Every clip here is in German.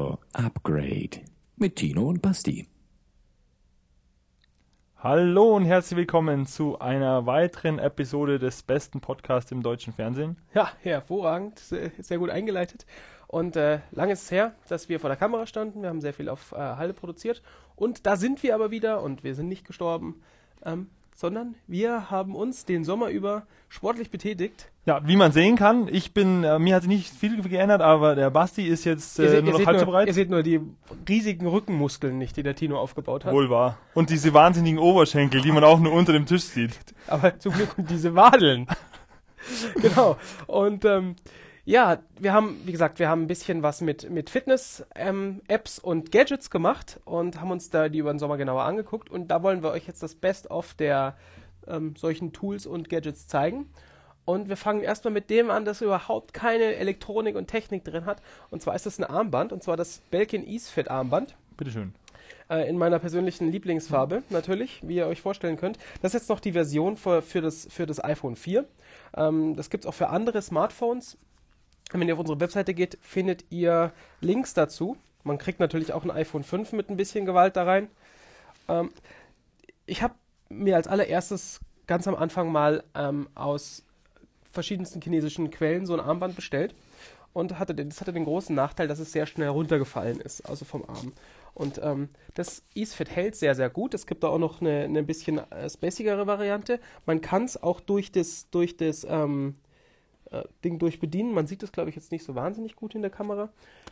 Audio Upgrade mit Tino und Basti. Hallo und herzlich willkommen zu einer weiteren Episode des besten Podcasts im deutschen Fernsehen. Ja, hervorragend, sehr gut eingeleitet. Und lange ist es her, dass wir vor der Kamera standen. Wir haben sehr viel auf Halde produziert. Und da sind wir aber wieder und wir sind nicht gestorben, sondern wir haben uns den Sommer über sportlich betätigt. Ja, wie man sehen kann, mir hat sich nicht viel geändert, aber der Basti ist jetzt nur noch halb so breit. Ihr seht nur die riesigen Rückenmuskeln nicht, die der Tino aufgebaut hat. Wohl wahr. Und diese wahnsinnigen Oberschenkel, die man auch nur unter dem Tisch sieht. Aber zum Glück diese Wadeln. Genau. Und ja, wir haben ein bisschen was mit Fitness-Apps und Gadgets gemacht und haben uns da die über den Sommer genauer angeguckt. Und da wollen wir euch jetzt das Best-of der solchen Tools und Gadgets zeigen. Und wir fangen erstmal mit dem an, das überhaupt keine Elektronik und Technik drin hat. Und zwar ist das ein Armband, und zwar das Belkin EaseFit Armband. Bitteschön. In meiner persönlichen Lieblingsfarbe, natürlich, wie ihr euch vorstellen könnt. Das ist jetzt noch die Version für das iPhone 4. Das gibt es auch für andere Smartphones. Wenn ihr auf unsere Webseite geht, findet ihr Links dazu. Man kriegt natürlich auch ein iPhone 5 mit ein bisschen Gewalt da rein. Ich habe mir als allererstes ganz am Anfang mal aus verschiedensten chinesischen Quellen so ein Armband bestellt und das hatte den großen Nachteil, dass es sehr schnell runtergefallen ist, also vom Arm. Und das EaseFit hält sehr, sehr gut. Es gibt da auch noch eine bisschen spacigere Variante. Man kann es auch durch das Ding durchbedienen. Man sieht das, glaube ich, jetzt nicht so wahnsinnig gut in der Kamera.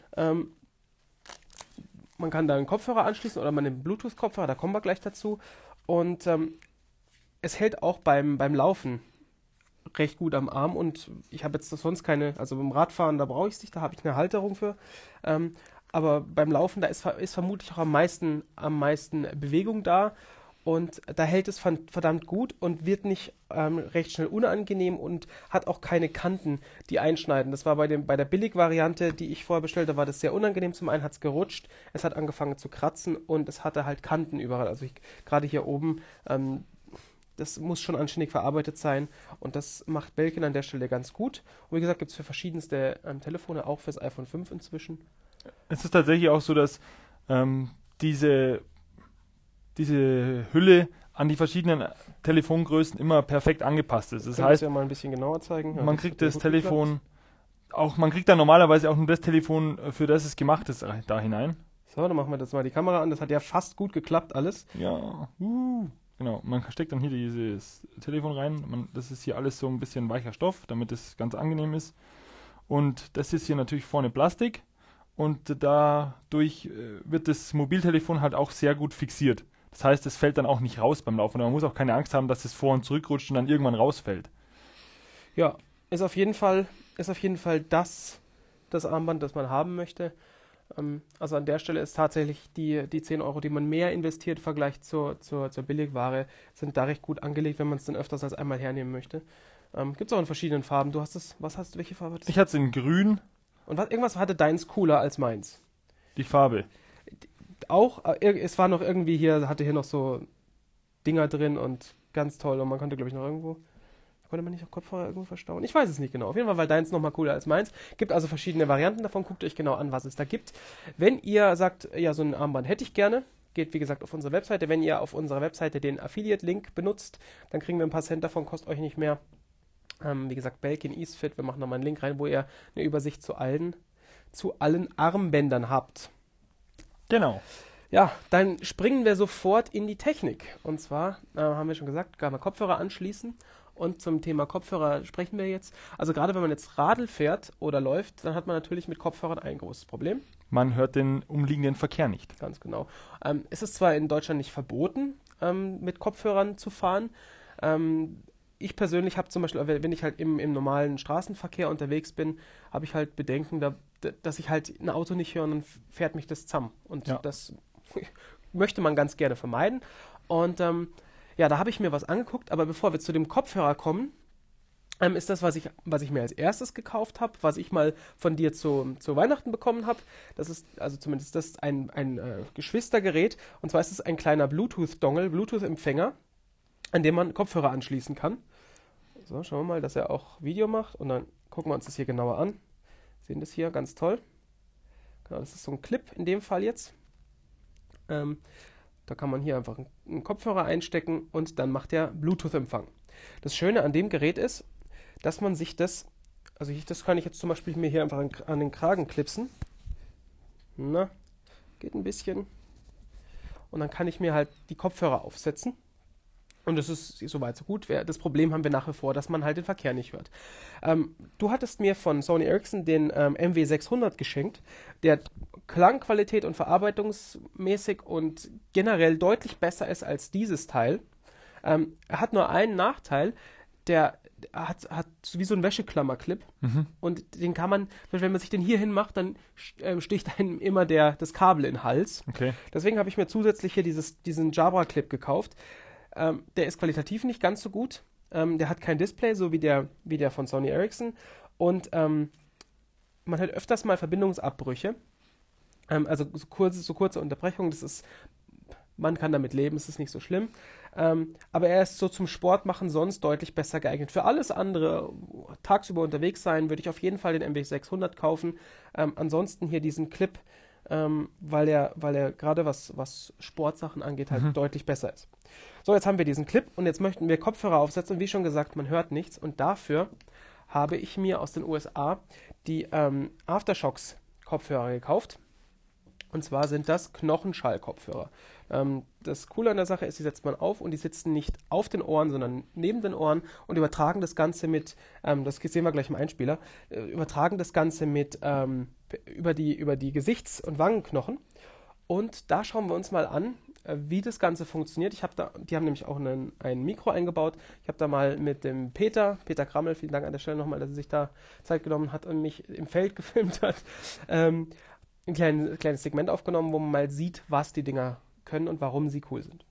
Man kann da einen Kopfhörer anschließen oder man einen Bluetooth-Kopfhörer, da kommen wir gleich dazu. Und es hält auch beim Laufen recht gut am Arm und ich habe jetzt sonst keine, also beim Radfahren, da brauche ich es nicht, da habe ich eine Halterung für. Aber beim Laufen, da ist vermutlich auch am meisten Bewegung da. Und da hält es verdammt gut und wird nicht recht schnell unangenehm und hat auch keine Kanten, die einschneiden. Das war bei der Billig-Variante, die ich vorher bestellte, war das sehr unangenehm. Zum einen hat es gerutscht, es hat angefangen zu kratzen und es hatte halt Kanten überall. Also gerade hier oben, das muss schon anständig verarbeitet sein und das macht Belkin an der Stelle ganz gut. Und wie gesagt, gibt es für verschiedenste Telefone, auch fürs iPhone 5 inzwischen. Es ist tatsächlich auch so, dass diese Hülle an die verschiedenen Telefongrößen immer perfekt angepasst ist. Das heißt, ja mal ein bisschen genauer zeigen. Man kriegt das Telefon man kriegt dann normalerweise auch nur das Telefon, für das es gemacht ist, da hinein. So, dann machen wir das mal die Kamera an. Das hat ja fast gut geklappt alles. Ja, genau. Man steckt dann hier dieses Telefon rein. Das ist hier alles so ein bisschen weicher Stoff, damit es ganz angenehm ist. Und das ist hier natürlich vorne Plastik. Und dadurch wird das Mobiltelefon halt auch sehr gut fixiert. Das heißt, es fällt dann auch nicht raus beim Laufen. Man muss auch keine Angst haben, dass es vor- und zurückrutscht und dann irgendwann rausfällt. Ja, ist auf jeden Fall das Armband, das man haben möchte. Also an der Stelle ist tatsächlich die 10 Euro, die man mehr investiert im Vergleich zur Billigware, sind da recht gut angelegt, wenn man es dann öfters als einmal hernehmen möchte. Gibt es auch in verschiedenen Farben. Welche Farbe hattest du? Ich hatte es in grün. Und irgendwas hatte deins cooler als meins. Die Farbe. Auch, es war noch irgendwie hatte hier noch so Dinger drin und ganz toll. Und man konnte, glaube ich, konnte man nicht auch Kopfhörer irgendwo verstauen? Ich weiß es nicht genau. Auf jeden Fall war deins nochmal cooler als meins. Gibt also verschiedene Varianten davon. Guckt euch genau an, was es da gibt. Wenn ihr sagt, ja, so ein Armband hätte ich gerne, geht, wie gesagt, auf unsere Webseite. Wenn ihr auf unserer Webseite den Affiliate-Link benutzt, dann kriegen wir ein paar Cent davon, kostet euch nicht mehr. Wie gesagt, Belkin EaseFit. Wir machen nochmal einen Link rein, wo ihr eine Übersicht zu allen Armbändern habt. Genau. Ja, dann springen wir sofort in die Technik. Und zwar, haben wir schon gesagt, kann man Kopfhörer anschließen. Und zum Thema Kopfhörer sprechen wir jetzt. Also gerade wenn man jetzt Radl fährt oder läuft, dann hat man natürlich mit Kopfhörern ein großes Problem. Man hört den umliegenden Verkehr nicht. Ganz genau. Es ist zwar in Deutschland nicht verboten, mit Kopfhörern zu fahren. Ich persönlich habe zum Beispiel, wenn ich halt im normalen Straßenverkehr unterwegs bin, habe ich halt Bedenken, dass ich halt ein Auto nicht höre und dann fährt mich das zusammen. Und das möchte man ganz gerne vermeiden. Und ja, da habe ich mir was angeguckt, aber bevor wir zu dem Kopfhörer kommen, ist das, was ich mir als erstes gekauft habe, was ich mal von dir zu Weihnachten bekommen habe. Das ist, also zumindest das ein Geschwistergerät. Und zwar ist es ein kleiner Bluetooth-Dongle, Bluetooth-Empfänger, an dem man Kopfhörer anschließen kann. So, schauen wir mal, dass er auch Video macht und dann gucken wir uns das hier genauer an. Sehen das hier, ganz toll. Genau, das ist so ein Clip in dem Fall jetzt. Da kann man hier einfach einen Kopfhörer einstecken und dann macht er Bluetooth-Empfang. Das Schöne an dem Gerät ist, dass man sich das kann ich jetzt zum Beispiel mir hier einfach an den Kragen klipsen. Na, geht ein bisschen. Und dann kann ich mir halt die Kopfhörer aufsetzen. Und das ist soweit so gut. Das Problem haben wir nach wie vor, dass man halt den Verkehr nicht hört. Du hattest mir von Sony Ericsson den MW600 geschenkt, der Klangqualität und verarbeitungsmäßig und generell deutlich besser ist als dieses Teil. Er hat nur einen Nachteil, der hat wie so ein Wäscheklammerclip und den kann man, wenn man sich den hier hin macht, dann sticht einem immer das Kabel in den Hals. Okay. Deswegen habe ich mir zusätzlich hier diesen Jabra-Clip gekauft. Der ist qualitativ nicht ganz so gut. Der hat kein Display, so wie der von Sony Ericsson. Und man hat öfters mal Verbindungsabbrüche. Also so kurze Unterbrechungen. Man kann damit leben, es ist nicht so schlimm. Aber er ist so zum Sport machen sonst deutlich besser geeignet. Für alles andere, tagsüber unterwegs sein, würde ich auf jeden Fall den MW600 kaufen. Ansonsten hier diesen Clip, weil er gerade was Sportsachen angeht, halt deutlich besser ist. So, jetzt haben wir diesen Clip und jetzt möchten wir Kopfhörer aufsetzen. Und wie schon gesagt, man hört nichts. Und dafür habe ich mir aus den USA die Aftershocks-Kopfhörer gekauft. Und zwar sind das Knochenschall-Kopfhörer. Das Coole an der Sache ist, die setzt man auf und die sitzen nicht auf den Ohren, sondern neben den Ohren und übertragen das Ganze mit, das sehen wir gleich im Einspieler, übertragen das Ganze mit über die Gesichts- und Wangenknochen. Und da schauen wir uns mal an, wie das Ganze funktioniert. Die haben nämlich auch ein Mikro eingebaut. Ich habe da mal mit dem Peter Krammel, vielen Dank an der Stelle nochmal, dass er sich da Zeit genommen hat und mich im Feld gefilmt hat, ein kleines Segment aufgenommen, wo man mal sieht, was die Dinger können und warum sie cool sind.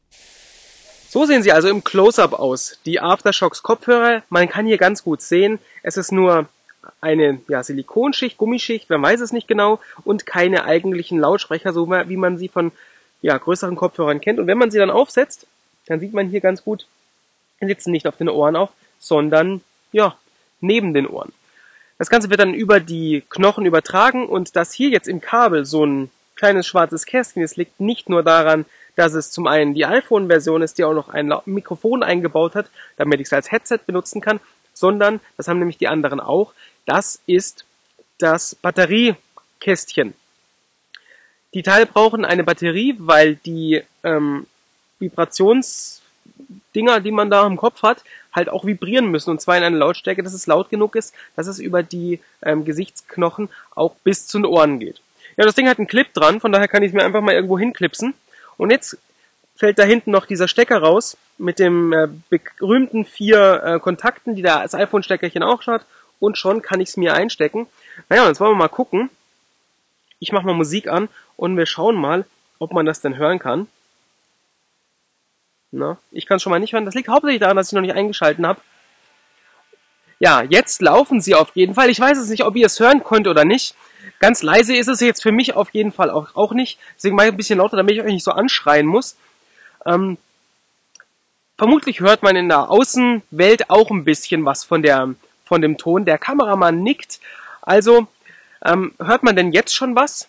So sehen sie also im Close-Up aus, die Aftershocks Kopfhörer. Man kann hier ganz gut sehen, es ist nur eine Silikonschicht, Gummischicht, man weiß es nicht genau, und keine eigentlichen Lautsprecher, so wie man sie von größeren Kopfhörern kennt. Und wenn man sie dann aufsetzt, dann sieht man hier ganz gut, die sitzen nicht auf den Ohren auf, sondern neben den Ohren. Das Ganze wird dann über die Knochen übertragen und dass hier jetzt im Kabel so ein kleines schwarzes Kästchen ist, liegt nicht nur daran, dass es zum einen die iPhone-Version ist, die auch noch ein Mikrofon eingebaut hat, damit ich es als Headset benutzen kann, sondern, das haben nämlich die anderen auch, das ist das Batteriekästchen. Die Teile brauchen eine Batterie, weil die Vibrationsdinger, die man da im Kopf hat, halt auch vibrieren müssen, und zwar in einer Lautstärke, dass es laut genug ist, dass es über die Gesichtsknochen auch bis zu den Ohren geht. Ja, das Ding hat einen Clip dran, von daher kann ich es mir einfach mal irgendwo hinklipsen. Und jetzt fällt da hinten noch dieser Stecker raus mit dem berühmten 4 Kontakten, die das iPhone-Steckerchen auch hat, und schon kann ich es mir einstecken. Naja, jetzt wollen wir mal gucken. Ich mache mal Musik an und wir schauen mal, ob man das denn hören kann. Na, ich kann es schon mal nicht hören. Das liegt hauptsächlich daran, dass ich noch nicht eingeschalten habe. Ja, jetzt laufen sie auf jeden Fall. Ich weiß es nicht, ob ihr es hören könnt oder nicht. Ganz leise ist es jetzt für mich auf jeden Fall auch nicht. Deswegen mache ich ein bisschen lauter, damit ich euch nicht so anschreien muss. Vermutlich hört man in der Außenwelt auch ein bisschen was von dem Ton. Der Kameramann nickt. Also, hört man denn jetzt schon was?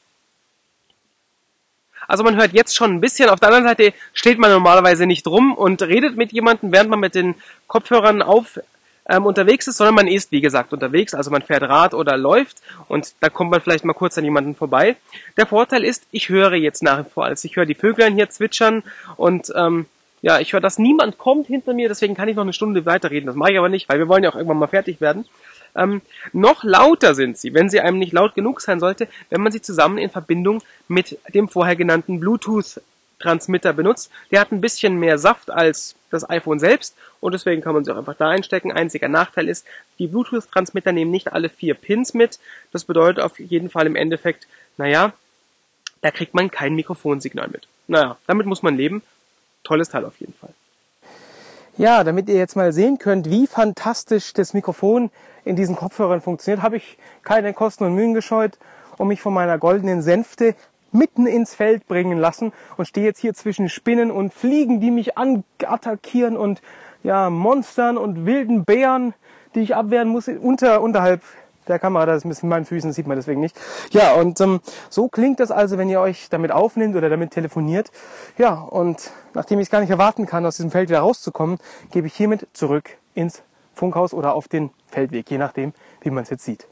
Also man hört jetzt schon ein bisschen. Auf der anderen Seite steht man normalerweise nicht rum und redet mit jemandem, während man mit den Kopfhörern unterwegs ist, sondern man ist, wie gesagt, unterwegs. Also man fährt Rad oder läuft und da kommt man vielleicht mal kurz an jemanden vorbei. Der Vorteil ist, ich höre jetzt nach wie vor alles. Ich höre die Vöglein hier zwitschern und ich höre, dass niemand kommt hinter mir, deswegen kann ich noch eine Stunde weiterreden. Das mache ich aber nicht, weil wir wollen ja auch irgendwann mal fertig werden. Noch lauter sind sie, wenn sie einem nicht laut genug sein sollte, wenn man sie zusammen in Verbindung mit dem vorher genannten Bluetooth-Transmitter benutzt. Der hat ein bisschen mehr Saft als das iPhone selbst und deswegen kann man sie auch einfach da einstecken. Einziger Nachteil ist, die Bluetooth-Transmitter nehmen nicht alle 4 Pins mit. Das bedeutet auf jeden Fall im Endeffekt, da kriegt man kein Mikrofonsignal mit. Damit muss man leben. Tolles Teil auf jeden Fall. Ja, damit ihr jetzt mal sehen könnt, wie fantastisch das Mikrofon in diesen Kopfhörern funktioniert, habe ich keine Kosten und Mühen gescheut und mich von meiner goldenen Sänfte mitten ins Feld bringen lassen und stehe jetzt hier zwischen Spinnen und Fliegen, die mich attackieren, und Monstern und wilden Bären, die ich abwehren muss, unterhalb der Kamera, das ist mit meinen Füßen, sieht man deswegen nicht. Ja, und so klingt das also, wenn ihr euch damit aufnimmt oder damit telefoniert. Ja, und nachdem ich es gar nicht erwarten kann, aus diesem Feld wieder rauszukommen, gebe ich hiermit zurück ins Funkhaus oder auf den Feldweg, je nachdem, wie man es jetzt sieht.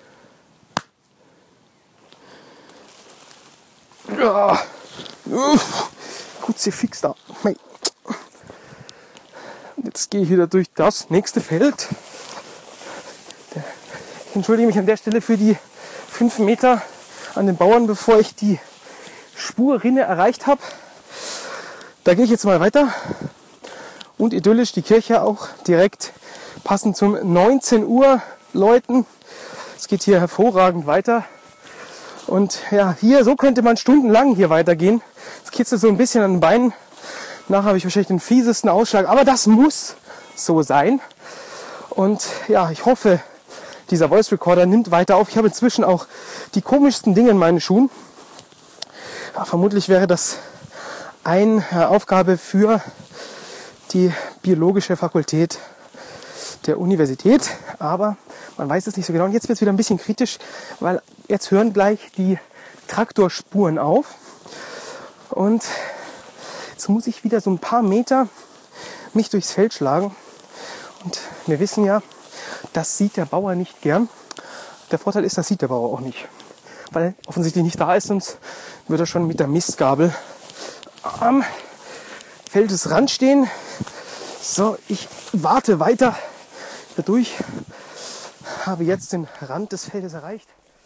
Ja, Kruzifix da. Jetzt gehe ich wieder durch das nächste Feld. Ich entschuldige mich an der Stelle für die 5 Meter an den Bauern, bevor ich die Spurrinne erreicht habe. Da gehe ich jetzt mal weiter. Und idyllisch die Kirche auch direkt passend zum 19 Uhr läuten. Es geht hier hervorragend weiter. Und ja, hier, so könnte man stundenlang hier weitergehen. Es kitzelt so ein bisschen an den Beinen. Nachher habe ich wahrscheinlich den fiesesten Ausschlag. Aber das muss so sein. Und ja, ich hoffe, dieser Voice Recorder nimmt weiter auf. Ich habe inzwischen auch die komischsten Dinge in meinen Schuhen. Ja, vermutlich wäre das eine Aufgabe für die biologische Fakultät der Universität. Aber man weiß es nicht so genau. Und jetzt wird es wieder ein bisschen kritisch, weil jetzt hören gleich die Traktorspuren auf. Und jetzt muss ich wieder so ein paar Meter mich durchs Feld schlagen. Und wir wissen ja, das sieht der Bauer nicht gern. Der Vorteil ist, das sieht der Bauer auch nicht. Weil er offensichtlich nicht da ist, sonst würde er schon mit der Mistgabel am Feldesrand stehen. So, ich warte weiter dadurch. Habe jetzt den Rand des Feldes erreicht.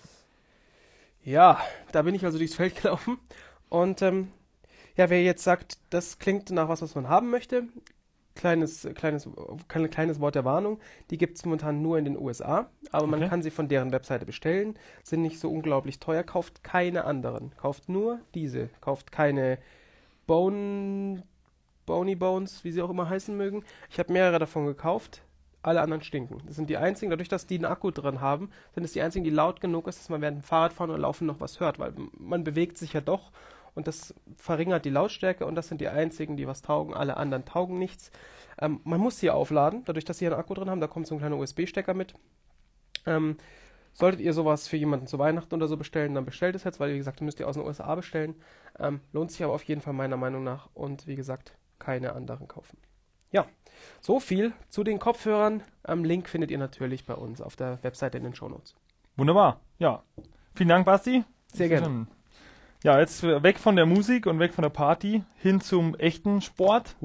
Ja, da bin ich also durchs Feld gelaufen. Und ja, wer jetzt sagt, das klingt nach was man haben möchte, kleines Wort der Warnung. Die gibt es momentan nur in den USA, aber man kann sie von deren Webseite bestellen. Sind nicht so unglaublich teuer. Kauft keine anderen. Kauft nur diese. Kauft keine Bony Bones, wie sie auch immer heißen mögen. Ich habe mehrere davon gekauft. Alle anderen stinken. Das sind die einzigen, dadurch, dass die einen Akku drin haben, sind es die einzigen, die laut genug ist, dass man während dem Fahrradfahren oder Laufen noch was hört, weil man bewegt sich ja doch und das verringert die Lautstärke und das sind die einzigen, die was taugen. Alle anderen taugen nichts. Man muss sie aufladen, dadurch, dass sie einen Akku drin haben, da kommt so ein kleiner USB-Stecker mit. Solltet ihr sowas für jemanden zu Weihnachten oder so bestellen, dann bestellt es jetzt, weil wie gesagt, müsst ihr aus den USA bestellen. Lohnt sich aber auf jeden Fall meiner Meinung nach und wie gesagt, keine anderen kaufen. Ja, so viel zu den Kopfhörern. Link findet ihr natürlich bei uns auf der Webseite in den Shownotes. Wunderbar. Ja. Vielen Dank, Basti. Sehr gerne. Ja, jetzt weg von der Musik und weg von der Party hin zum echten Sport.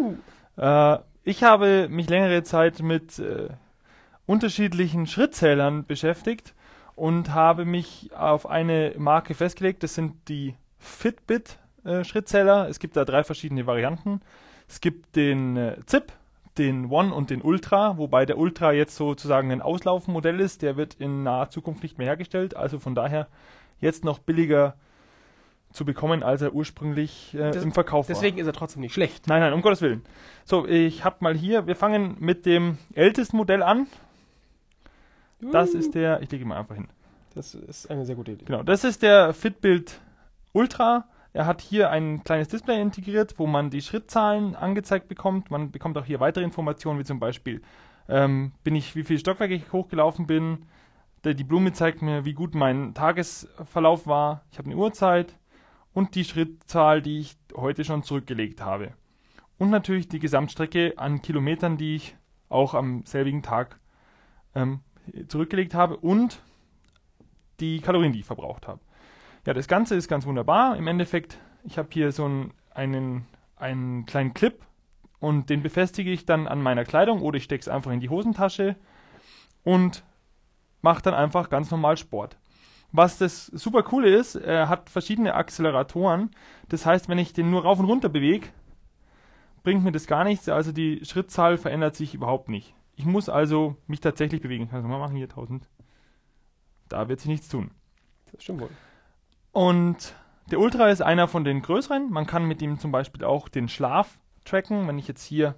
Ich habe mich längere Zeit mit unterschiedlichen Schrittzählern beschäftigt und habe mich auf eine Marke festgelegt. Das sind die Fitbit Schrittzähler. Es gibt da 3 verschiedene Varianten. Es gibt den ZIP, den One und den Ultra, wobei der Ultra jetzt sozusagen ein Auslaufmodell ist. Der wird in naher Zukunft nicht mehr hergestellt, also von daher jetzt noch billiger zu bekommen, als er ursprünglich im Verkauf war. Deswegen ist er trotzdem nicht schlecht. Nein, um Gottes Willen. So, ich habe mal hier, wir fangen mit dem ältesten Modell an. Das ist der, ich lege mal einfach hin. Das ist eine sehr gute Idee. Genau, das ist der Fitbit Ultra. Er hat hier ein kleines Display integriert, wo man die Schrittzahlen angezeigt bekommt. Man bekommt auch hier weitere Informationen, wie zum Beispiel, wie viele Stockwerke ich hochgelaufen bin. Die Blume zeigt mir, wie gut mein Tagesverlauf war. Ich habe eine Uhrzeit und die Schrittzahl, die ich heute schon zurückgelegt habe. Und natürlich die Gesamtstrecke an Kilometern, die ich auch am selbigen Tag zurückgelegt habe und die Kalorien, die ich verbraucht habe. Ja, das Ganze ist ganz wunderbar. Im Endeffekt, ich habe hier so einen kleinen Clip und den befestige ich dann an meiner Kleidung oder ich stecke es einfach in die Hosentasche und mache dann einfach ganz normal Sport. Was das super coole ist, er hat verschiedene Acceleratoren. Das heißt, wenn ich den nur rauf und runter bewege, bringt mir das gar nichts. Also die Schrittzahl verändert sich überhaupt nicht. Ich muss also mich tatsächlich bewegen. Ich kann es mal machen, hier 1000. Da wird sich nichts tun. Das stimmt wohl. Und der Ultra ist einer von den größeren. Man kann mit ihm zum Beispiel auch den Schlaf tracken. Wenn ich jetzt hier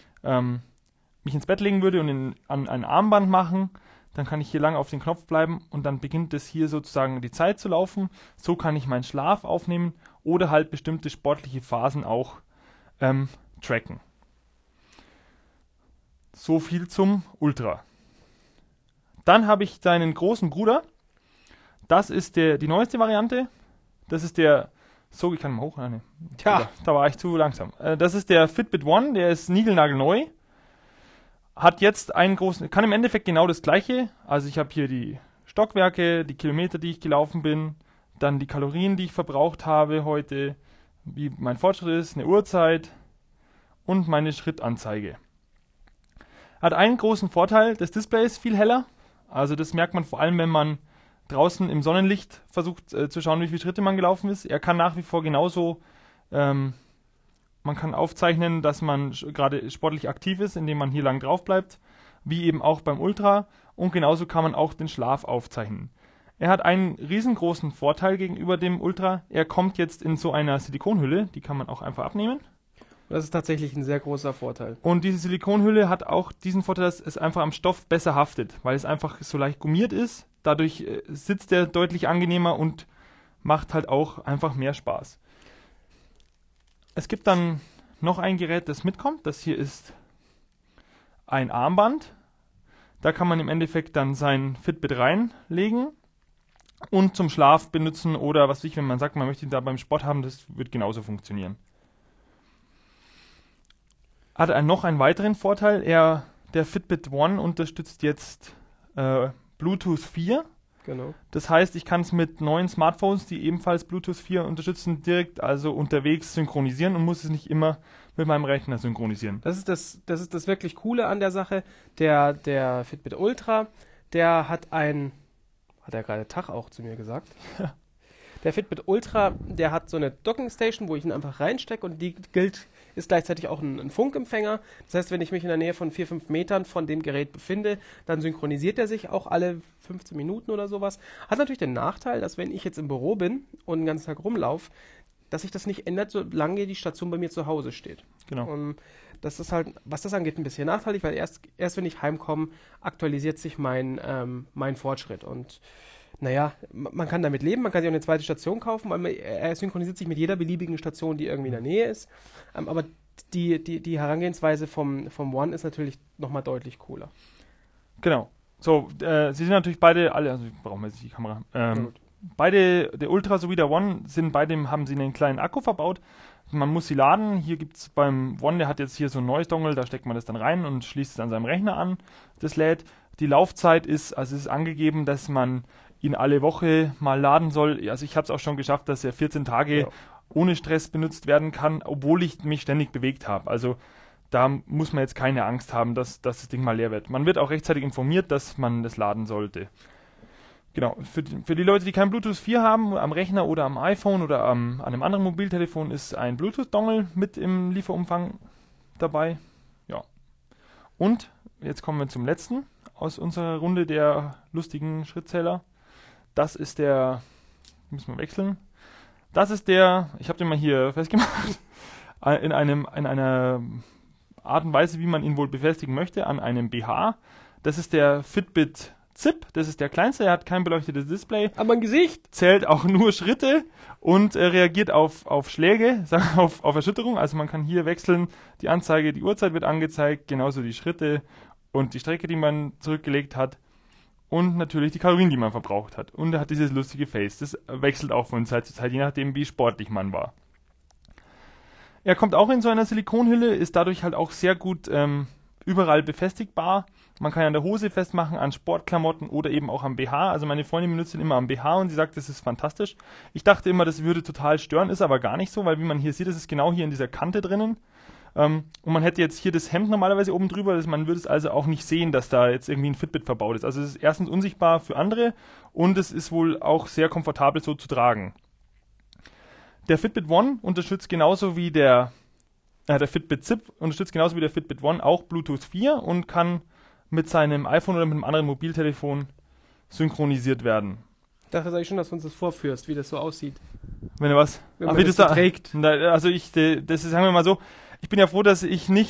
mich ins Bett legen würde und an ein Armband machen, dann kann ich hier lange auf den Knopf bleiben und dann beginnt es hier sozusagen die Zeit zu laufen. So kann ich meinen Schlaf aufnehmen oder halt bestimmte sportliche Phasen auch tracken. So viel zum Ultra. Dann habe ich seinen großen Bruder. Das ist die neueste Variante. Das ist der, ich kann mal hoch. Nee. Tja. Da war ich zu langsam. Das ist der Fitbit One, der ist niegelnagelneu. Hat jetzt einen großen, kann im Endeffekt genau das gleiche. Also ich habe hier die Stockwerke, die Kilometer, die ich gelaufen bin, dann die Kalorien, die ich verbraucht habe heute, wie mein Fortschritt ist, eine Uhrzeit und meine Schrittanzeige. Hat einen großen Vorteil, das Display ist viel heller. Also das merkt man vor allem, wenn man draußen im Sonnenlicht versucht zu schauen, wie viele Schritte man gelaufen ist. Er kann nach wie vor genauso, man kann aufzeichnen, dass man gerade sportlich aktiv ist, indem man hier lang drauf bleibt, wie eben auch beim Ultra. Und genauso kann man auch den Schlaf aufzeichnen. Er hat einen riesengroßen Vorteil gegenüber dem Ultra. Er kommt jetzt in so einer Silikonhülle, die kann man auch einfach abnehmen. Das ist tatsächlich ein sehr großer Vorteil. Und diese Silikonhülle hat auch diesen Vorteil, dass es einfach am Stoff besser haftet, weil es einfach so leicht gummiert ist. Dadurch sitzt er deutlich angenehmer und macht halt auch einfach mehr Spaß. Es gibt dann noch ein Gerät, das mitkommt. Das hier ist ein Armband. Da kann man im Endeffekt dann sein Fitbit reinlegen und zum Schlaf benutzen oder was weiß ich, wenn man sagt, man möchte ihn da beim Sport haben, das wird genauso funktionieren. Hat er noch einen weiteren Vorteil. Der Fitbit One unterstützt jetzt Bluetooth 4. Genau. Das heißt, ich kann es mit neuen Smartphones, die ebenfalls Bluetooth 4 unterstützen, direkt also unterwegs synchronisieren und muss es nicht immer mit meinem Rechner synchronisieren. Das ist das wirklich Coole an der Sache. Der Fitbit Ultra, der hat er gerade Tag auch zu mir gesagt. Der Fitbit Ultra, der hat so eine Dockingstation, wo ich ihn einfach reinstecke und die ist gleichzeitig auch ein Funkempfänger. Das heißt, wenn ich mich in der Nähe von 4-5 Metern von dem Gerät befinde, dann synchronisiert er sich auch alle 15 Minuten oder sowas. Hat natürlich den Nachteil, dass wenn ich jetzt im Büro bin und den ganzen Tag rumlaufe, dass sich das nicht ändert, solange die Station bei mir zu Hause steht. Genau. Und das ist halt, was das angeht, ein bisschen nachteilig, weil erst wenn ich heimkomme, aktualisiert sich mein Fortschritt. Und naja, man kann damit leben, man kann sich auch eine zweite Station kaufen, weil er synchronisiert sich mit jeder beliebigen Station, die irgendwie in der Nähe ist. Aber die Herangehensweise vom One ist natürlich nochmal deutlich cooler. Genau. So, sie sind natürlich beide, also brauchen wir jetzt die Kamera. Beide, der Ultra sowie der One, haben sie einen kleinen Akku verbaut. Man muss sie laden. Hier gibt es beim One, der hat jetzt hier so ein neues Dongle, da steckt man das dann rein und schließt es an seinem Rechner an. Das lädt. Die Laufzeit ist angegeben, dass man ihn alle Woche mal laden soll. Also ich habe es auch schon geschafft, dass er 14 Tage ohne Stress benutzt werden kann, obwohl ich mich ständig bewegt habe. Also da muss man jetzt keine Angst haben, dass das Ding mal leer wird. Man wird auch rechtzeitig informiert, dass man das laden sollte. Genau, für die Leute, die kein Bluetooth 4 haben, am Rechner oder am iPhone oder an einem anderen Mobiltelefon ist ein Bluetooth-Dongle mit im Lieferumfang dabei. Ja. Und jetzt kommen wir zum letzten aus unserer Runde der lustigen Schrittzähler. Das ist müssen wir wechseln. Das ist ich habe den mal hier festgemacht, in einer Art und Weise, wie man ihn wohl befestigen möchte, an einem BH. Das ist der Fitbit Zip, das ist der kleinste, er hat kein beleuchtetes Display. Aber ein Gesicht zählt auch nur Schritte und reagiert auf Schläge, auf Erschütterung. Also man kann hier wechseln, die Anzeige, die Uhrzeit wird angezeigt, genauso die Schritte und die Strecke, die man zurückgelegt hat. Und natürlich die Kalorien, die man verbraucht hat. Und er hat dieses lustige Face. Das wechselt auch von Zeit zu Zeit, je nachdem, wie sportlich man war. Er kommt auch in so einer Silikonhülle, ist dadurch halt auch sehr gut überall befestigbar. Man kann an der Hose festmachen, an Sportklamotten oder eben auch am BH. Also meine Freundin benutzt ihn immer am BH und sie sagt, das ist fantastisch. Ich dachte immer, das würde total stören, ist aber gar nicht so, weil wie man hier sieht, das ist genau hier in dieser Kante drinnen. Und man hätte jetzt hier das Hemd normalerweise oben drüber, man würde es also auch nicht sehen, dass da jetzt irgendwie ein Fitbit verbaut ist. Also es ist erstens unsichtbar für andere und es ist wohl auch sehr komfortabel so zu tragen. Der Fitbit One unterstützt genauso wie der Fitbit Zip unterstützt genauso wie der Fitbit One auch Bluetooth 4 und kann mit seinem iPhone oder mit einem anderen Mobiltelefon synchronisiert werden. Ich dachte eigentlich schon, dass du uns das vorführst, wie das so aussieht. Wenn er was? Wenn man das trägt. Also das ist, sagen wir mal so, ich bin eher froh, dass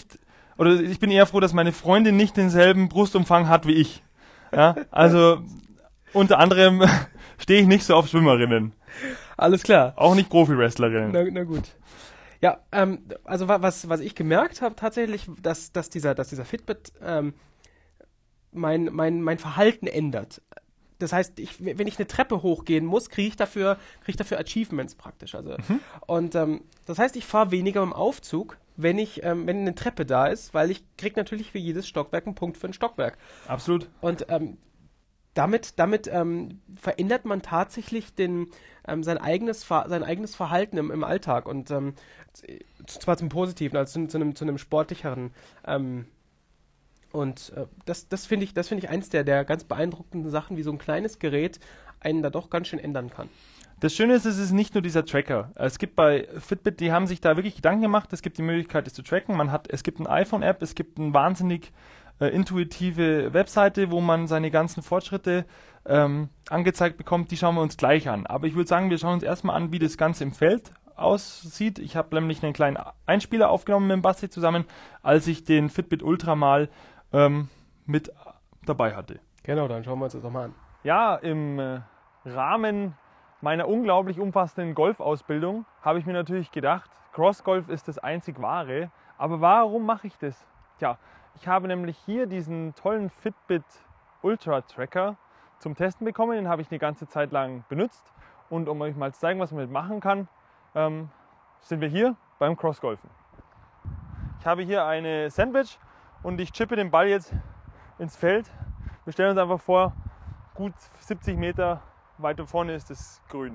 meine Freundin nicht denselben Brustumfang hat wie ich. Ja, also unter anderem stehe ich nicht so auf Schwimmerinnen. Alles klar. Auch nicht Profi-Wrestlerinnen. Na gut. Ja, also was ich gemerkt habe tatsächlich, dass dieser Fitbit mein Verhalten ändert. Das heißt, wenn ich eine Treppe hochgehen muss, kriege ich dafür Achievements praktisch. Also, und das heißt, ich fahre weniger im Aufzug, wenn eine Treppe da ist, weil ich kriege natürlich für jedes Stockwerk einen Punkt für ein Stockwerk. Absolut. Und damit verändert man tatsächlich sein eigenes Verhalten im Alltag und zwar zum Positiven, also zu einem sportlicheren. Das finde ich eins der ganz beeindruckenden Sachen, wie so ein kleines Gerät einen da doch ganz schön ändern kann. Das Schöne ist, es ist nicht nur dieser Tracker. Es gibt bei Fitbit, die haben sich da wirklich Gedanken gemacht, es gibt die Möglichkeit, es zu tracken. Es gibt eine iPhone-App, es gibt eine wahnsinnig intuitive Webseite, wo man seine ganzen Fortschritte angezeigt bekommt. Die schauen wir uns gleich an. Aber ich würde sagen, wir schauen uns erstmal an, wie das Ganze im Feld aussieht. Ich habe nämlich einen kleinen Einspieler aufgenommen mit dem Basti zusammen, als ich den Fitbit Ultra mal mit dabei hatte. Genau, dann schauen wir uns das doch mal an. Ja, im Rahmen meiner unglaublich umfassenden Golfausbildung habe ich mir natürlich gedacht, Crossgolf ist das einzig Wahre. Aber warum mache ich das? Tja, ich habe nämlich hier diesen tollen Fitbit Ultra Tracker zum Testen bekommen. Den habe ich eine ganze Zeit lang benutzt. Und um euch mal zu zeigen, was man damit machen kann, sind wir hier beim Crossgolfen. Ich habe hier eine Sandwich und ich chippe den Ball jetzt ins Feld. Wir stellen uns einfach vor, gut 70 Meter weiter vorne ist das Grün.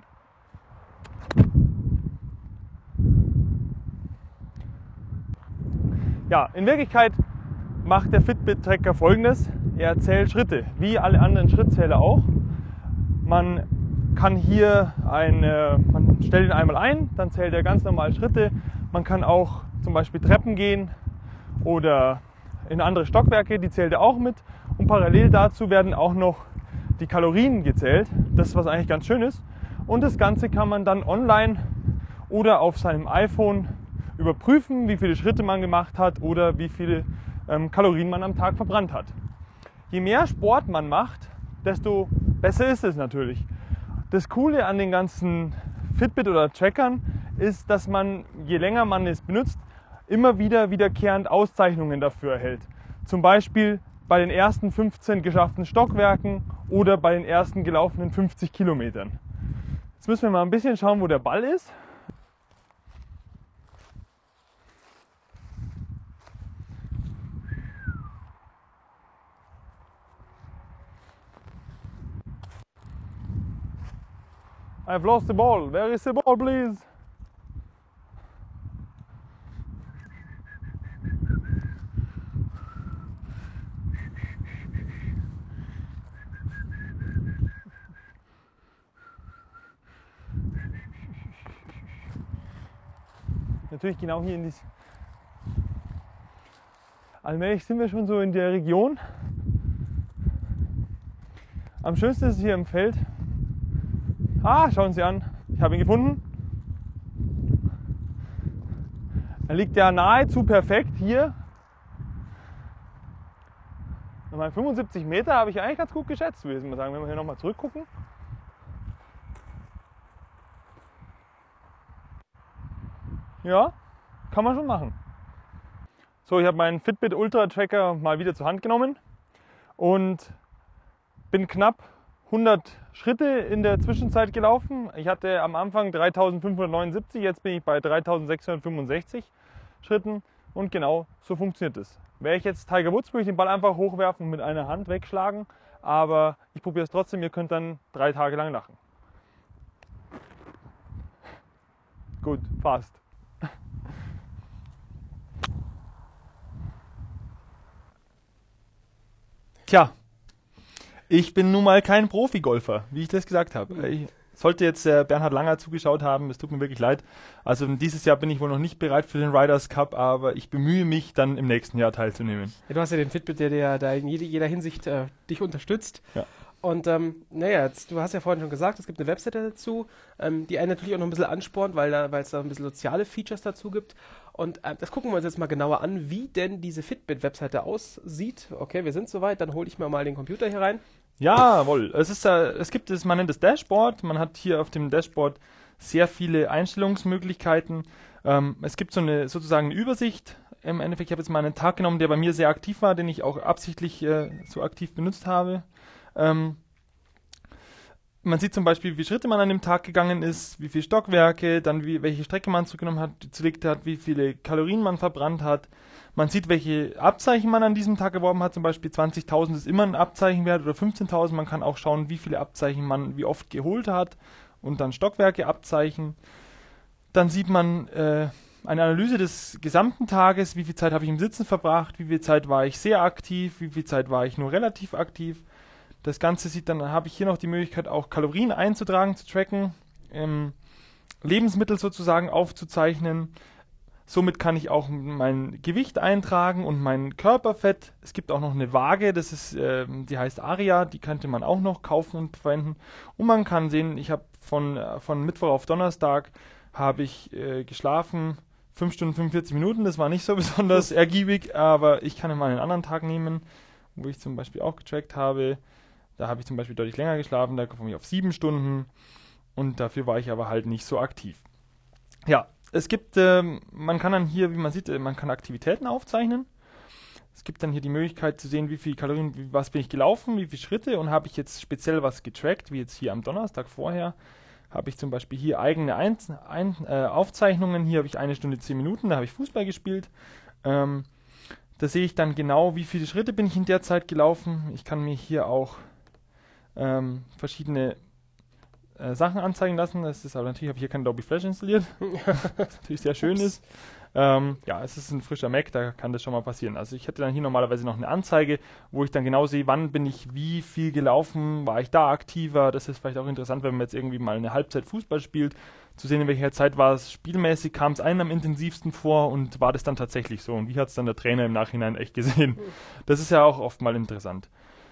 Ja, in Wirklichkeit macht der Fitbit-Tracker Folgendes. Er zählt Schritte, wie alle anderen Schrittzähler auch. Man kann hier man stellt ihn einmal ein, dann zählt er ganz normal Schritte. Man kann auch zum Beispiel Treppen gehen oder in andere Stockwerke, die zählt er auch mit. Und parallel dazu werden auch noch die Kalorien gezählt. Das ist was eigentlich ganz schön ist. Und das Ganze kann man dann online oder auf seinem iPhone überprüfen, wie viele Schritte man gemacht hat oder wie viele Kalorien man am Tag verbrannt hat. Je mehr Sport man macht, desto besser ist es natürlich. Das Coole an den ganzen Fitbit oder Trackern ist, dass man, je länger man es benutzt, immer wiederkehrend Auszeichnungen dafür erhält. Zum Beispiel bei den ersten 15 geschafften Stockwerken oder bei den ersten gelaufenen 50 Kilometern. Jetzt müssen wir mal ein bisschen schauen, wo der Ball ist. I've lost the ball. Where is the ball, please? Natürlich genau hier in diesem. Allmählich sind wir schon so in der Region. Am schönsten ist es hier im Feld. Ah, schauen Sie an, ich habe ihn gefunden. Er liegt ja nahezu perfekt hier. Nochmal 75 Meter habe ich eigentlich ganz gut geschätzt, würde ich mal sagen, wenn wir hier nochmal zurückgucken. Ja, kann man schon machen. So, ich habe meinen Fitbit Ultra Tracker mal wieder zur Hand genommen und bin knapp 100 Schritte in der Zwischenzeit gelaufen. Ich hatte am Anfang 3579, jetzt bin ich bei 3665 Schritten und genau so funktioniert es. Wäre ich jetzt Tiger Woods, würde ich den Ball einfach hochwerfen und mit einer Hand wegschlagen, aber ich probiere es trotzdem, ihr könnt dann 3 Tage lang lachen. Gut, fast. Tja, ich bin nun mal kein Profigolfer, wie ich das gesagt habe. Ich sollte jetzt Bernhard Langer zugeschaut haben, es tut mir wirklich leid. Also dieses Jahr bin ich wohl noch nicht bereit für den Riders Cup, aber ich bemühe mich dann im nächsten Jahr teilzunehmen. Ja, du hast ja den Fitbit, der da in jeder Hinsicht dich unterstützt. Ja. Und du hast ja vorhin schon gesagt, es gibt eine Webseite dazu, die einen natürlich auch noch ein bisschen anspornt, weil es da ein bisschen soziale Features dazu gibt. Und das gucken wir uns jetzt mal genauer an, wie denn diese Fitbit-Webseite aussieht. Okay, wir sind soweit, dann hole ich mir mal den Computer hier rein. Jawohl, man nennt es Dashboard, man hat hier auf dem Dashboard sehr viele Einstellungsmöglichkeiten. Es gibt sozusagen eine Übersicht im Endeffekt, ich habe jetzt mal einen Tag genommen, der bei mir sehr aktiv war, den ich auch absichtlich so aktiv benutzt habe. Man sieht zum Beispiel, wie viele Schritte man an dem Tag gegangen ist, wie viele Stockwerke, dann welche Strecke man zurückgelegt hat, wie viele Kalorien man verbrannt hat. Man sieht, welche Abzeichen man an diesem Tag erworben hat. Zum Beispiel 20.000 ist immer ein Abzeichenwert oder 15.000. Man kann auch schauen, wie viele Abzeichen man wie oft geholt hat und dann Stockwerke, Abzeichen. Dann sieht man eine Analyse des gesamten Tages, wie viel Zeit habe ich im Sitzen verbracht, wie viel Zeit war ich sehr aktiv, wie viel Zeit war ich nur relativ aktiv. Das Ganze habe ich hier noch die Möglichkeit, auch Kalorien einzutragen, zu tracken, Lebensmittel sozusagen aufzuzeichnen. Somit kann ich auch mein Gewicht eintragen und mein Körperfett. Es gibt auch noch eine Waage, die heißt Aria, die könnte man auch noch kaufen und verwenden. Und man kann sehen, ich habe von Mittwoch auf Donnerstag habe ich geschlafen, 5 Stunden 45 Minuten, das war nicht so besonders ergiebig, aber ich kann mal einen anderen Tag nehmen, wo ich zum Beispiel auch getrackt habe. Da habe ich zum Beispiel deutlich länger geschlafen, da komme ich auf 7 Stunden und dafür war ich aber halt nicht so aktiv. Ja, es gibt, man kann dann hier, wie man sieht, man kann Aktivitäten aufzeichnen. Es gibt dann hier die Möglichkeit zu sehen, wie viel Kalorien, was bin ich gelaufen, wie viele Schritte und habe ich jetzt speziell was getrackt, wie jetzt hier am Donnerstag vorher, habe ich zum Beispiel hier eigene Aufzeichnungen. Hier habe ich 1 Stunde 10 Minuten, da habe ich Fußball gespielt. Da sehe ich dann genau, wie viele Schritte bin ich in der Zeit gelaufen. Ich kann mir hier auch verschiedene Sachen anzeigen lassen. Das ist aber natürlich, habe ich hier kein Adobe Flash installiert, was natürlich sehr schön ist. Ja, es ist ein frischer Mac, da kann das schon mal passieren. Also ich hätte dann hier normalerweise noch eine Anzeige, wo ich dann genau sehe, wann bin ich wie viel gelaufen, war ich da aktiver. Das ist vielleicht auch interessant, wenn man jetzt irgendwie mal eine Halbzeit Fußball spielt, zu sehen, in welcher Zeit war es spielmäßig, kam es einem am intensivsten vor und war das dann tatsächlich so und wie hat es dann der Trainer im Nachhinein echt gesehen. Das ist ja auch oft mal interessant.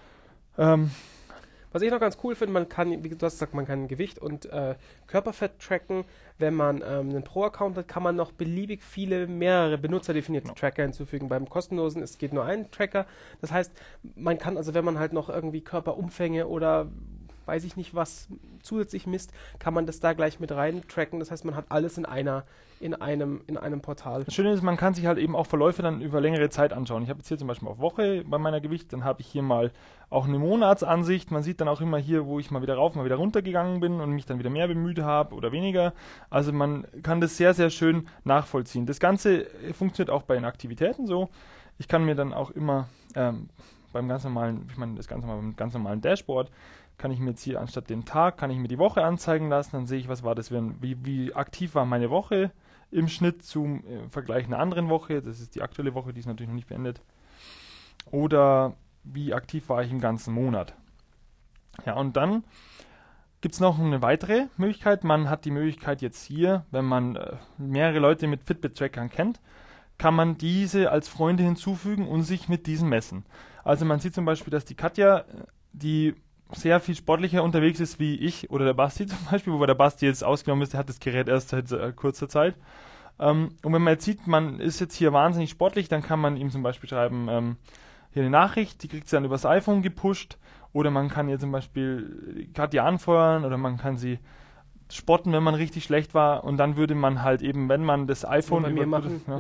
Was ich noch ganz cool finde, man kann, wie du hast gesagt, man kann Gewicht und Körperfett tracken. Wenn man einen Pro-Account hat, kann man noch beliebig mehrere benutzerdefinierte Tracker hinzufügen. Beim kostenlosen, es geht nur ein Tracker. Das heißt, man kann also, wenn man halt noch irgendwie Körperumfänge oder weiß ich nicht was zusätzlich misst, kann man das da gleich mit rein tracken. Das heißt, man hat alles in einem Portal. Das Schöne ist, man kann sich halt eben auch Verläufe dann über längere Zeit anschauen. Ich habe jetzt hier zum Beispiel auf Woche bei meiner Gewicht, dann habe ich hier mal auch eine Monatsansicht. Man sieht dann auch immer hier, wo ich mal wieder rauf, mal wieder runter gegangen bin und mich dann wieder mehr bemüht habe oder weniger. Also man kann das sehr, sehr schön nachvollziehen. Das Ganze funktioniert auch bei den Aktivitäten so. Ich kann mir dann auch immer beim ganz normalen Dashboard, kann ich mir jetzt hier anstatt den Tag, kann ich mir die Woche anzeigen lassen, dann sehe ich, was war das, wie aktiv war meine Woche im Schnitt zum Vergleich einer anderen Woche, das ist die aktuelle Woche, die ist natürlich noch nicht beendet, oder wie aktiv war ich im ganzen Monat. Ja, und dann gibt es noch eine weitere Möglichkeit, man hat die Möglichkeit jetzt hier, wenn man mehrere Leute mit Fitbit-Trackern kennt, kann man diese als Freunde hinzufügen und sich mit diesen messen. Also man sieht zum Beispiel, dass die Katja, die sehr viel sportlicher unterwegs ist wie ich oder der Basti zum Beispiel, wobei der Basti jetzt ausgenommen ist, der hat das Gerät erst seit kurzer Zeit. Und wenn man jetzt sieht, man ist jetzt hier wahnsinnig sportlich, dann kann man ihm zum Beispiel schreiben, hier eine Nachricht, die kriegt sie dann übers iPhone gepusht, oder man kann ihr zum Beispiel Katja anfeuern, oder man kann sie spotten, wenn man richtig schlecht war, und dann würde man halt eben, wenn man das iPhone bei mir machen, ja.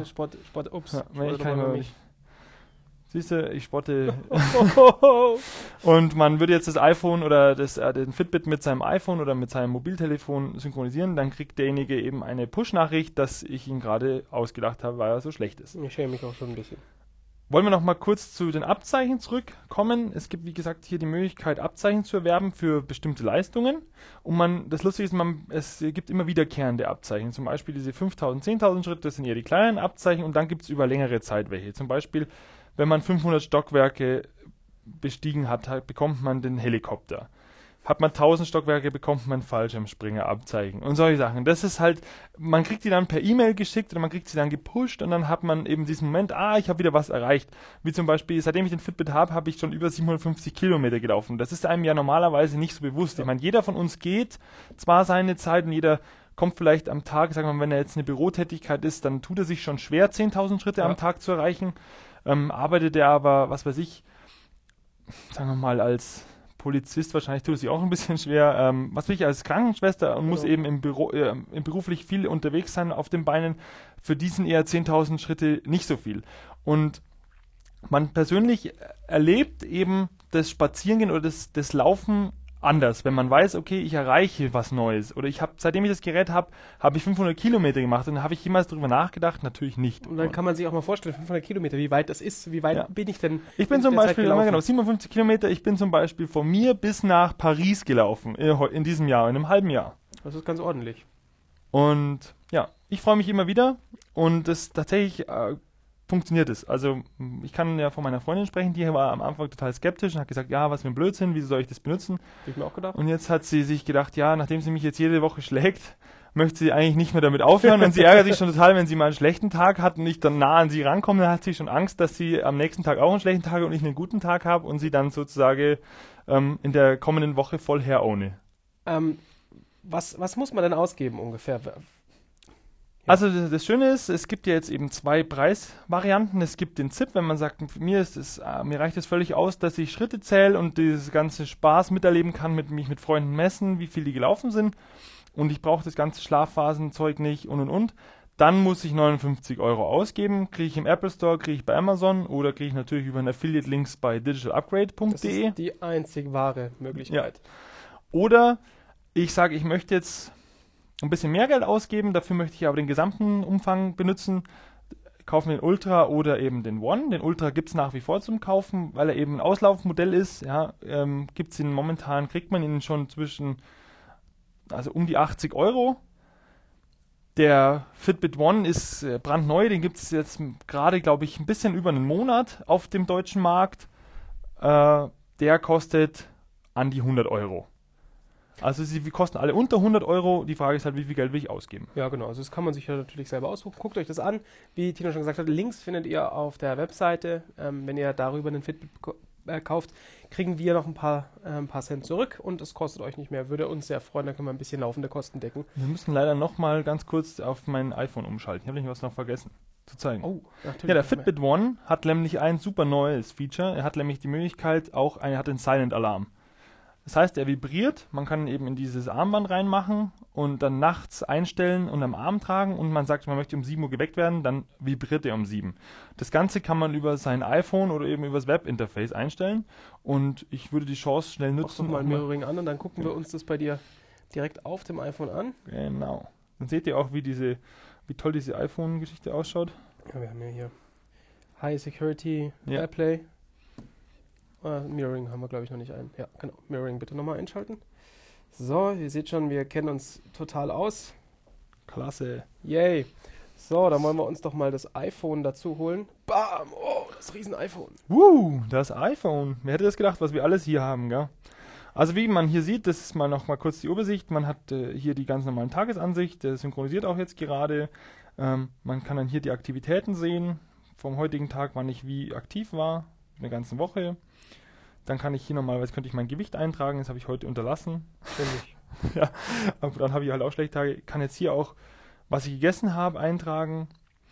Siehst du, ich spotte. Und man würde jetzt das iPhone oder den Fitbit mit seinem iPhone oder mit seinem Mobiltelefon synchronisieren, dann kriegt derjenige eben eine Push-Nachricht, dass ich ihn gerade ausgedacht habe, weil er so schlecht ist. Ich schäme mich auch schon ein bisschen. Wollen wir noch mal kurz zu den Abzeichen zurückkommen. Es gibt, wie gesagt, hier die Möglichkeit, Abzeichen zu erwerben für bestimmte Leistungen. Und das Lustige ist, es gibt immer wiederkehrende Abzeichen. Zum Beispiel diese 5.000, 10.000 Schritte, das sind eher die kleinen Abzeichen. Und dann gibt es über längere Zeit welche. Zum Beispiel, wenn man 500 Stockwerke bestiegen hat, bekommt man den Helikopter. Hat man 1000 Stockwerke, bekommt man Fallschirmspringer-Abzeichen und solche Sachen. Das ist halt, man kriegt die dann per E-Mail geschickt oder man kriegt sie dann gepusht und dann hat man eben diesen Moment, ich habe wieder was erreicht. Wie zum Beispiel, seitdem ich den Fitbit habe, habe ich schon über 750 Kilometer gelaufen. Das ist einem ja normalerweise nicht so bewusst. Ich meine, jeder von uns geht zwar seine Zeit und jeder kommt vielleicht am Tag, sagen wir mal, wenn er jetzt eine Bürotätigkeit ist, dann tut er sich schon schwer, 10.000 Schritte am Tag zu erreichen. Arbeitet er aber, was weiß ich, sagen wir mal, als Polizist wahrscheinlich tut es sich auch ein bisschen schwer. Was will ich als Krankenschwester und muss eben im Büro, beruflich viel unterwegs sein auf den Beinen. Für die sind eher 10.000 Schritte nicht so viel. Und man persönlich erlebt eben das Spazierengehen oder das Laufen anders, wenn man weiß, okay, ich erreiche was Neues. Oder seitdem ich das Gerät habe, habe ich 500 Kilometer gemacht und habe ich jemals darüber nachgedacht? Natürlich nicht. Und dann kann man sich auch mal vorstellen, 500 Kilometer, wie weit das ist, wie weit bin ich denn? Ich bin zum Beispiel, 57 Kilometer, ich bin zum Beispiel von mir bis nach Paris gelaufen, in diesem Jahr, in einem halben Jahr. Das ist ganz ordentlich. Und ja, ich freue mich immer wieder und das tatsächlich funktioniert es. Also ich kann ja von meiner Freundin sprechen, die war am Anfang total skeptisch und hat gesagt, ja, was für ein Blödsinn, wieso soll ich das benutzen? Hab ich mir auch gedacht. Und jetzt hat sie sich gedacht, ja, nachdem sie mich jetzt jede Woche schlägt, möchte sie eigentlich nicht mehr damit aufhören und sie ärgert sich schon total, wenn sie mal einen schlechten Tag hat und ich dann nah an sie rankomme, dann hat sie schon Angst, dass sie am nächsten Tag auch einen schlechten Tag hat und ich einen guten Tag habe und sie dann sozusagen in der kommenden Woche voll ohne. Was muss man denn ausgeben ungefähr? Also das Schöne ist, es gibt ja jetzt eben 2 Preisvarianten. Es gibt den ZIP, wenn man sagt, mir reicht es völlig aus, dass ich Schritte zähle und dieses ganze Spaß miterleben kann, mich mit Freunden messen, wie viel die gelaufen sind. Und ich brauche das ganze Schlafphasenzeug nicht und. Dann muss ich 59 € ausgeben. Kriege ich im Apple Store, kriege ich bei Amazon oder kriege ich natürlich über einen Affiliate-Links bei digitalupgrade.de. Das ist die einzig wahre Möglichkeit. Ja. Oder ich sage, ich möchte jetzt ein bisschen mehr Geld ausgeben, dafür möchte ich aber den gesamten Umfang benutzen, kaufen den Ultra oder eben den One. Den Ultra gibt es nach wie vor zum Kaufen, weil er eben ein Auslaufmodell ist. Ja, gibt's ihn momentan, kriegt man ihn schon um die 80 €. Der Fitbit One ist brandneu, den gibt es jetzt gerade, glaube ich, ein bisschen über einen Monat auf dem deutschen Markt. Der kostet an die 100 €. Also sie kosten alle unter 100 €. Die Frage ist halt, wie viel Geld will ich ausgeben? Ja, genau. Also das kann man sich ja natürlich selber aussuchen. Guckt euch das an. Wie Tino schon gesagt hat, Links findet ihr auf der Webseite. Wenn ihr darüber einen Fitbit kauft, kriegen wir noch ein paar Cent zurück und es kostet euch nicht mehr. Würde uns sehr freuen, dann können wir ein bisschen laufende Kosten decken. Wir müssen leider noch mal ganz kurz auf mein iPhone umschalten. Ich habe nämlich was noch vergessen zu zeigen. Oh, natürlich. Ja, der Fitbit One hat nämlich ein super neues Feature. Er hat nämlich die Möglichkeit, er hat einen Silent Alarm. Das heißt, er vibriert, man kann eben in dieses Armband reinmachen und dann nachts einstellen und am Arm tragen und man sagt, man möchte um 7 Uhr geweckt werden, dann vibriert er um 7. Das Ganze kann man über sein iPhone oder eben über das Webinterface einstellen und ich würde die Chance schnell nutzen. Mach doch mal ein Mirroring an und dann gucken wir uns das bei dir direkt auf dem iPhone an. Genau. Dann seht ihr auch, wie toll diese iPhone-Geschichte ausschaut. Ja, wir haben ja hier High Security Ja. AirPlay. Mirroring haben wir, glaube ich, noch nicht ein. Ja, genau. Mirroring bitte nochmal einschalten. So, ihr seht schon, wir kennen uns total aus. Klasse. Yay. So, dann wollen wir uns doch mal das iPhone dazu holen. Bam! Oh, das riesen iPhone. Das iPhone. Wer hätte das gedacht, was wir alles hier haben, gell? Also wie man hier sieht, das ist noch mal kurz die Übersicht. Man hat hier die ganz normalen Tagesansicht, der synchronisiert auch jetzt gerade. Man kann dann hier die Aktivitäten sehen, vom heutigen Tag, wann ich wie aktiv war, eine ganze Woche. Dann kann ich hier normalerweise könnte ich mein Gewicht eintragen, das habe ich heute unterlassen. Ja, aber dann habe ich halt auch schlechte Tage. Ich kann jetzt hier auch, was ich gegessen habe, eintragen.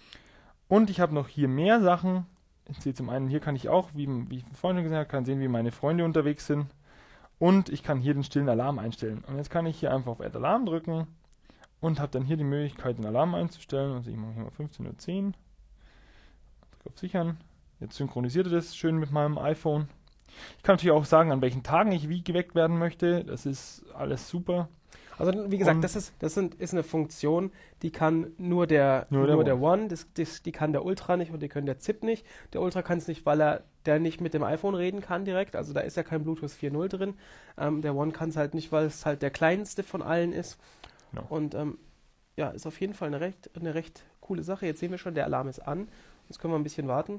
Und ich habe noch hier mehr Sachen. Ich sehe zum einen, hier kann ich auch, wie ich vorhin schon gesagt habe, kann sehen, wie meine Freunde unterwegs sind. Und ich kann hier den stillen Alarm einstellen. Und jetzt kann ich hier einfach auf Add Alarm drücken und habe dann hier die Möglichkeit, den Alarm einzustellen. Also ich mache hier mal 15:10 Uhr. Drücke auf Sichern. Jetzt synchronisiert er das schön mit meinem iPhone. Ich kann natürlich auch sagen, an welchen Tagen ich wie geweckt werden möchte. Das ist alles super. Also wie gesagt, das ist eine Funktion, die kann nur der One, die kann der Ultra nicht und die können der ZIP nicht. Der Ultra kann es nicht, weil der nicht mit dem iPhone reden kann direkt. Also da ist ja kein Bluetooth 4.0 drin. Der One kann es halt nicht, weil es halt der kleinste von allen ist. Genau. Und ja, ist auf jeden Fall eine recht coole Sache. Jetzt sehen wir schon, der Alarm ist an. Jetzt können wir ein bisschen warten.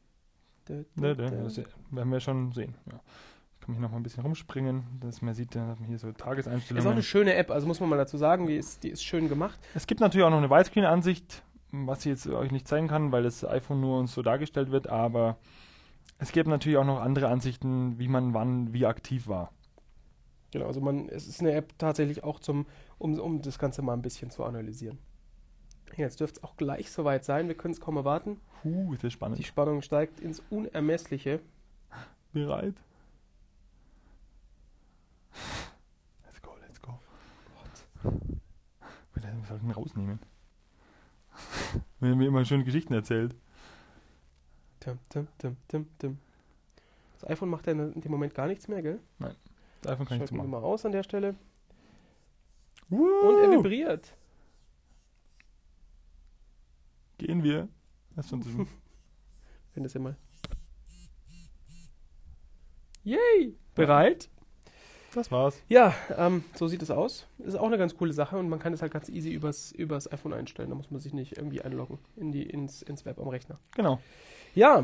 Das werden wir schon sehen. Ja. Ich kann mich noch mal ein bisschen rumspringen, dass man sieht, dann hat man hier so Tageseinstellungen. Ist auch eine schöne App, also muss man mal dazu sagen, die ist schön gemacht. Es gibt natürlich auch noch eine Widescreen-Ansicht, was ich jetzt euch nicht zeigen kann, weil das iPhone nur uns so dargestellt wird, aber es gibt natürlich auch noch andere Ansichten, wie man wann wie aktiv war. Genau, also es ist eine App tatsächlich auch um das Ganze mal ein bisschen zu analysieren. Jetzt dürfte es auch gleich soweit sein, wir können es kaum erwarten. Ist das spannend. Die Spannung steigt ins Unermessliche. Bereit? Was soll ich denn rausnehmen? Wenn er mir immer schöne Geschichten erzählt. Tum, tum, tum, tum, tum. Das iPhone macht ja in dem Moment gar nichts mehr, gell? Das iPhone kann ich Schalten wir zumachen. mal aus an der Stelle. Und Und er vibriert. Gehen wir. Das schon zu. Finde es immer. Yay! Bereit? Das war's. Ja, so sieht es aus. Ist auch eine ganz coole Sache und man kann es halt ganz easy übers iPhone einstellen. Da muss man sich nicht irgendwie einloggen ins Web am Rechner. Genau. Ja,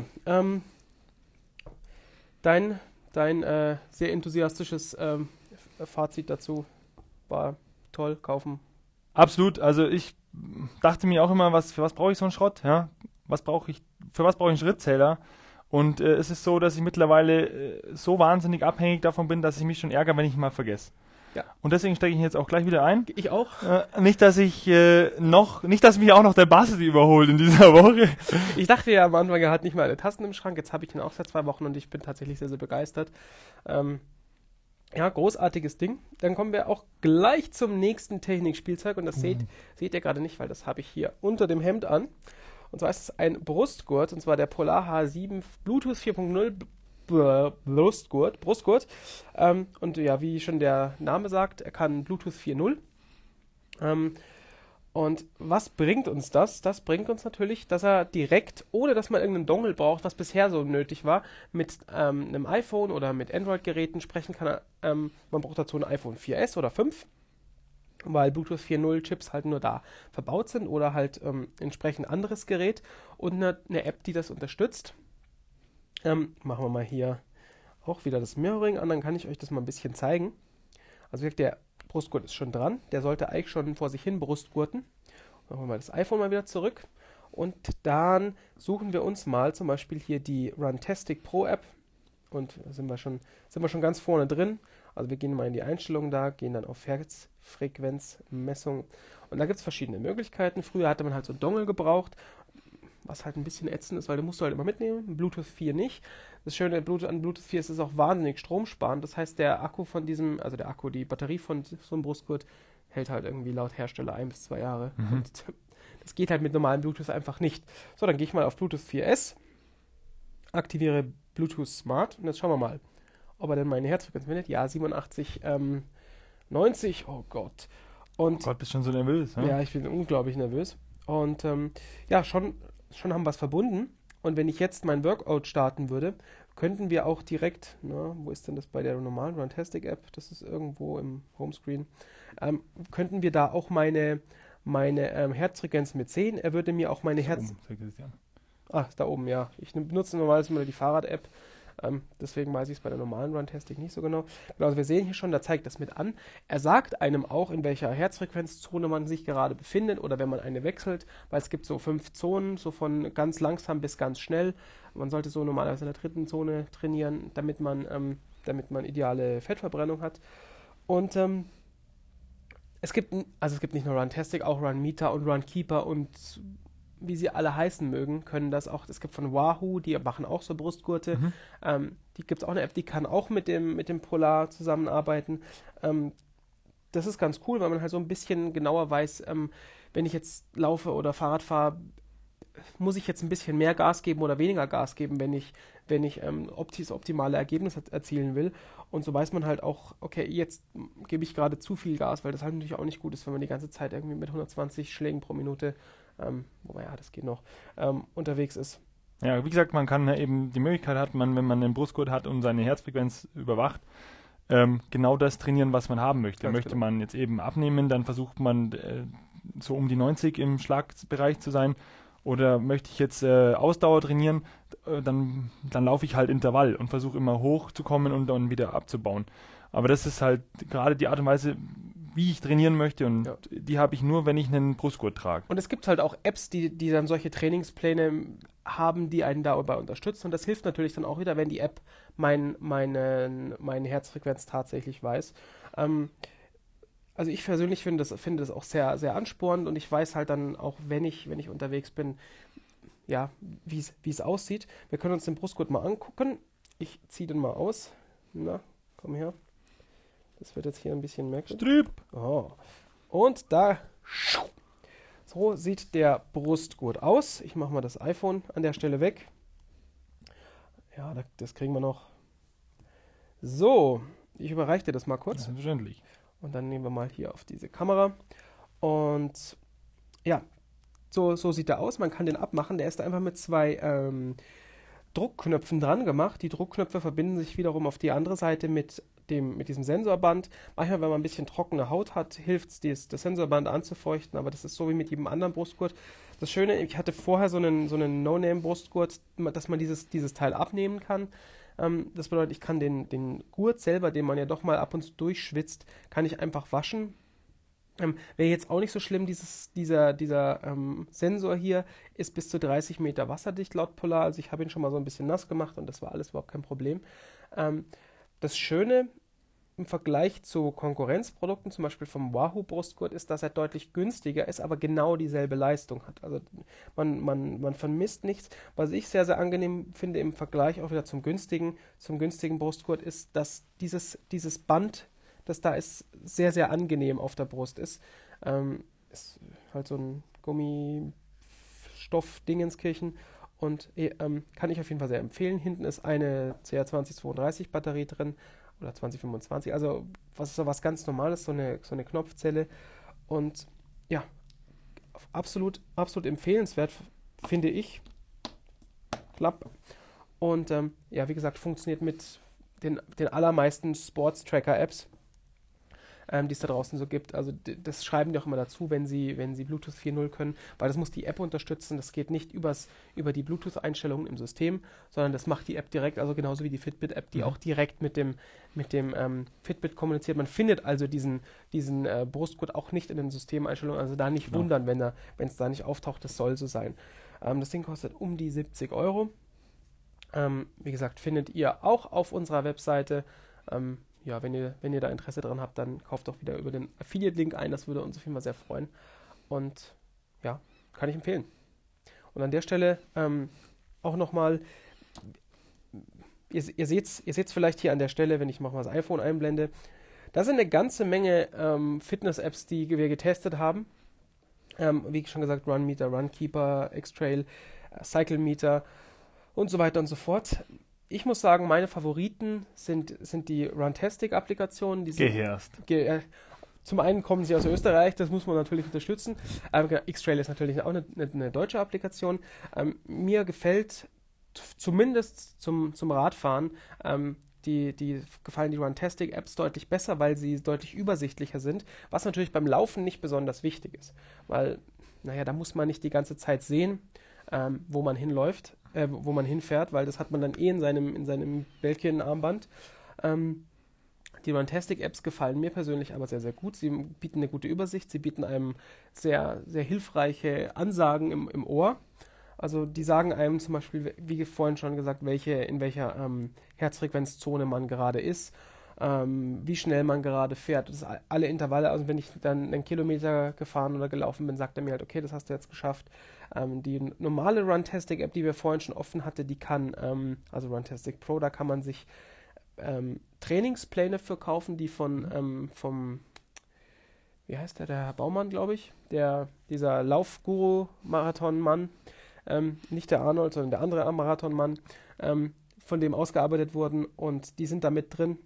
dein sehr enthusiastisches Fazit dazu war toll, kaufen. Absolut. Also ich dachte mir auch immer, für was brauche ich so einen Schrott? Ja? Für was brauche ich einen Schrittzähler? Und es ist so, dass ich mittlerweile so wahnsinnig abhängig davon bin, dass ich mich schon ärgere, wenn ich ihn mal vergesse. Ja. Und deswegen stecke ich ihn jetzt auch gleich wieder ein. Ich auch. Nicht, dass mich auch noch der Basti überholt in dieser Woche. Ich dachte ja am Anfang, er hat nicht mal alle Tasten im Schrank. Jetzt habe ich ihn auch seit 2 Wochen und ich bin tatsächlich sehr, sehr begeistert. Ja, großartiges Ding. Dann kommen wir auch gleich zum nächsten Technikspielzeug und das seht ihr gerade nicht, weil das habe ich hier unter dem Hemd an. Und zwar ist es ein Brustgurt, und zwar der Polar H7 Bluetooth 4.0 Brustgurt. Und ja, wie schon der Name sagt, er kann Bluetooth 4.0. Und was bringt uns das? Das bringt uns natürlich, dass er direkt, ohne dass man irgendeinen Dongle braucht, was bisher so nötig war, mit einem iPhone oder mit Android-Geräten sprechen kann. Man braucht dazu ein iPhone 4S oder 5, weil Bluetooth 4.0 Chips halt nur da verbaut sind oder halt entsprechend anderes Gerät und eine App, die das unterstützt. Machen wir mal hier auch wieder das Mirroring an, dann kann ich euch das mal ein bisschen zeigen. Also wie gesagt, der Brustgurt ist schon dran, der sollte eigentlich schon vor sich hin brustgurten. Machen wir mal das iPhone mal wieder zurück und dann suchen wir uns mal zum Beispiel hier die Runtastic Pro App und da sind wir schon ganz vorne drin. Also wir gehen mal in die Einstellungen da, gehen dann auf Herzfrequenzmessung und da gibt es verschiedene Möglichkeiten. Früher hatte man halt so einen Dongle gebraucht, was halt ein bisschen ätzend ist, weil den musst du halt immer mitnehmen, Bluetooth 4 nicht. Das Schöne an Bluetooth 4 ist, es ist auch wahnsinnig stromsparend. Das heißt, der Akku von die Batterie von so einem Brustgurt hält halt irgendwie laut Hersteller 1 bis 2 Jahre. Und das geht halt mit normalem Bluetooth einfach nicht. So, dann gehe ich mal auf Bluetooth 4S, aktiviere Bluetooth Smart und jetzt schauen wir mal, ob er denn meine Herzfrequenz findet. Ja, 87, 90, oh Gott. Und, Oh Gott, bist schon so nervös. ja, ich bin unglaublich nervös. Und ja, schon haben wir es verbunden. Und wenn ich jetzt mein Workout starten würde, könnten wir auch direkt, wo ist denn das bei der normalen Runtastic App? Das ist irgendwo im Homescreen. Könnten wir da auch meine Herzfrequenz mit sehen. Er würde mir auch meine ist da oben, ja. Ich benutze normalerweise immer die Fahrrad-App. Deswegen weiß ich es bei der normalen Runtastic nicht so genau. Also wir sehen hier schon, da zeigt das mit an. Er sagt einem auch, in welcher Herzfrequenzzone man sich gerade befindet oder wenn man eine wechselt, weil es gibt so 5 Zonen, so von ganz langsam bis ganz schnell. Man sollte so normalerweise in der 3. Zone trainieren, damit man ideale Fettverbrennung hat. Und es gibt nicht nur Runtastic, auch Runmeter und Runkeeper und wie sie alle heißen mögen, können das auch. Es gibt von Wahoo, die machen auch so Brustgurte. Die gibt es auch eine App, die kann auch mit dem Polar zusammenarbeiten. Das ist ganz cool, weil man halt so ein bisschen genauer weiß, wenn ich jetzt laufe oder Fahrrad fahre, muss ich jetzt ein bisschen mehr Gas geben oder weniger Gas geben, wenn ich das optimale Ergebnis erzielen will. Und so weiß man halt auch, okay, jetzt gebe ich gerade zu viel Gas, weil das halt natürlich auch nicht gut ist, wenn man die ganze Zeit irgendwie mit 120 Schlägen pro Minute, wobei ja, das geht noch, unterwegs ist. Ja, wie gesagt, man kann eben die Möglichkeit hat, wenn man einen Brustgurt hat und seine Herzfrequenz überwacht, genau das trainieren, was man haben möchte. Ganz Möchte genau. man jetzt eben abnehmen, dann versucht man so um die 90 im Schlagbereich zu sein. Oder möchte ich jetzt Ausdauer trainieren, dann laufe ich halt Intervall und versuche immer hochzukommen und dann wieder abzubauen. Aber das ist halt gerade die Art und Weise, wie ich trainieren möchte und Ja. die habe ich nur, wenn ich einen Brustgurt trage. Und es gibt halt auch Apps, die dann solche Trainingspläne haben, die einen dabei unterstützen. Und das hilft natürlich dann auch wieder, wenn die App meine Herzfrequenz tatsächlich weiß. Also ich persönlich finde das auch sehr, sehr anspornend und ich weiß halt dann auch, wenn ich unterwegs bin, ja, wie es aussieht. Wir können uns den Brustgurt mal angucken. Ich ziehe den mal aus. Na, komm her. Das wird jetzt hier ein bisschen merkwürdig. Strüb! Oh. Und da So sieht der Brustgurt aus. Ich mache mal das iPhone an der Stelle weg. Ja, das kriegen wir noch. So, ich überreiche dir das mal kurz. Selbstverständlich. Und dann nehmen wir mal hier auf diese Kamera. Und ja, so sieht er aus. Man kann den abmachen. Der ist einfach mit zwei Druckknöpfen dran gemacht. Die Druckknöpfe verbinden sich wiederum auf die andere Seite mit diesem Sensorband. Manchmal, wenn man ein bisschen trockene Haut hat, hilft es, das Sensorband anzufeuchten, aber das ist so wie mit jedem anderen Brustgurt. Das Schöne, ich hatte vorher so einen No-Name-Brustgurt, dass man dieses Teil abnehmen kann. Das bedeutet, ich kann den Gurt selber, den man ja doch mal ab und zu durchschwitzt, kann ich einfach waschen. Wäre jetzt auch nicht so schlimm, dieser Sensor hier ist bis zu 30 Meter wasserdicht laut Polar, also ich habe ihn schon mal so ein bisschen nass gemacht und das war alles überhaupt kein Problem. Das Schöne im Vergleich zu Konkurrenzprodukten, zum Beispiel vom Wahoo Brustgurt, ist, dass er deutlich günstiger ist, aber genau dieselbe Leistung hat. Also man vermisst nichts. Was ich sehr, sehr angenehm finde im Vergleich auch wieder zum günstigen Brustgurt, ist, dass dieses Band, das da ist, sehr, sehr angenehm auf der Brust ist. Ist halt so ein Gummistoff-Dingenskirchen. Und kann ich auf jeden Fall sehr empfehlen. Hinten ist eine CR2032 Batterie drin oder 2025, also was ganz Normales, so eine Knopfzelle. Und ja, absolut empfehlenswert, finde ich. Klapp. Und ja, wie gesagt, funktioniert mit den allermeisten Sports-Tracker-Apps, die es da draußen so gibt. Also das schreiben die auch immer dazu, wenn sie Bluetooth 4.0 können, weil das muss die App unterstützen. Das geht nicht über die Bluetooth-Einstellungen im System, sondern das macht die App direkt, also genauso wie die Fitbit-App, die auch direkt mit dem Fitbit kommuniziert. Man findet also diesen Brustgurt auch nicht in den Systemeinstellungen, also da nicht wundern, wenn es da nicht auftaucht. Das soll so sein. Das Ding kostet um die 70 Euro. Wie gesagt, findet ihr auch auf unserer Webseite. Ja, wenn ihr da Interesse dran habt, dann kauft doch wieder über den Affiliate-Link ein. Das würde uns auf jeden Fall sehr freuen. Und ja, kann ich empfehlen. Und an der Stelle auch nochmal, ihr seht's vielleicht hier an der Stelle, wenn ich mal das iPhone einblende, da sind eine ganze Menge Fitness-Apps, die wir getestet haben. Wie schon gesagt, Runmeter, Runkeeper, X-Trail, Cycle Meter und so weiter und so fort. Ich muss sagen, meine Favoriten sind die Runtastic-Applikationen. Zum einen kommen sie aus Österreich, das muss man natürlich unterstützen. X-Trail ist natürlich auch eine deutsche Applikation. Mir gefällt zumindest zum Radfahren die gefallen die Runtastic-Apps deutlich besser, weil sie deutlich übersichtlicher sind, was natürlich beim Laufen nicht besonders wichtig ist. Weil, da muss man nicht die ganze Zeit sehen, wo man hinläuft, wo man hinfährt, weil das hat man dann in seinem Belkin-Armband. Die Runtastic-Apps gefallen mir persönlich aber sehr, sehr gut. Sie bieten eine gute Übersicht, sie bieten einem sehr, sehr hilfreiche Ansagen im Ohr. Also die sagen einem zum Beispiel, wie vorhin schon gesagt, in welcher Herzfrequenzzone man gerade ist, wie schnell man gerade fährt. Das ist alle Intervalle, also wenn ich dann einen Kilometer gefahren oder gelaufen bin, sagt er mir halt, okay, das hast du jetzt geschafft. Die normale Runtastic-App, die wir vorhin schon offen hatte, die kann, also Runtastic Pro, da kann man sich Trainingspläne für kaufen, die vom wie heißt der Herr Baumann, glaube ich, dieser Laufguru-Marathon-Mann, nicht der Arnold, sondern der andere Marathonmann, von dem ausgearbeitet wurden und die sind da mit drin.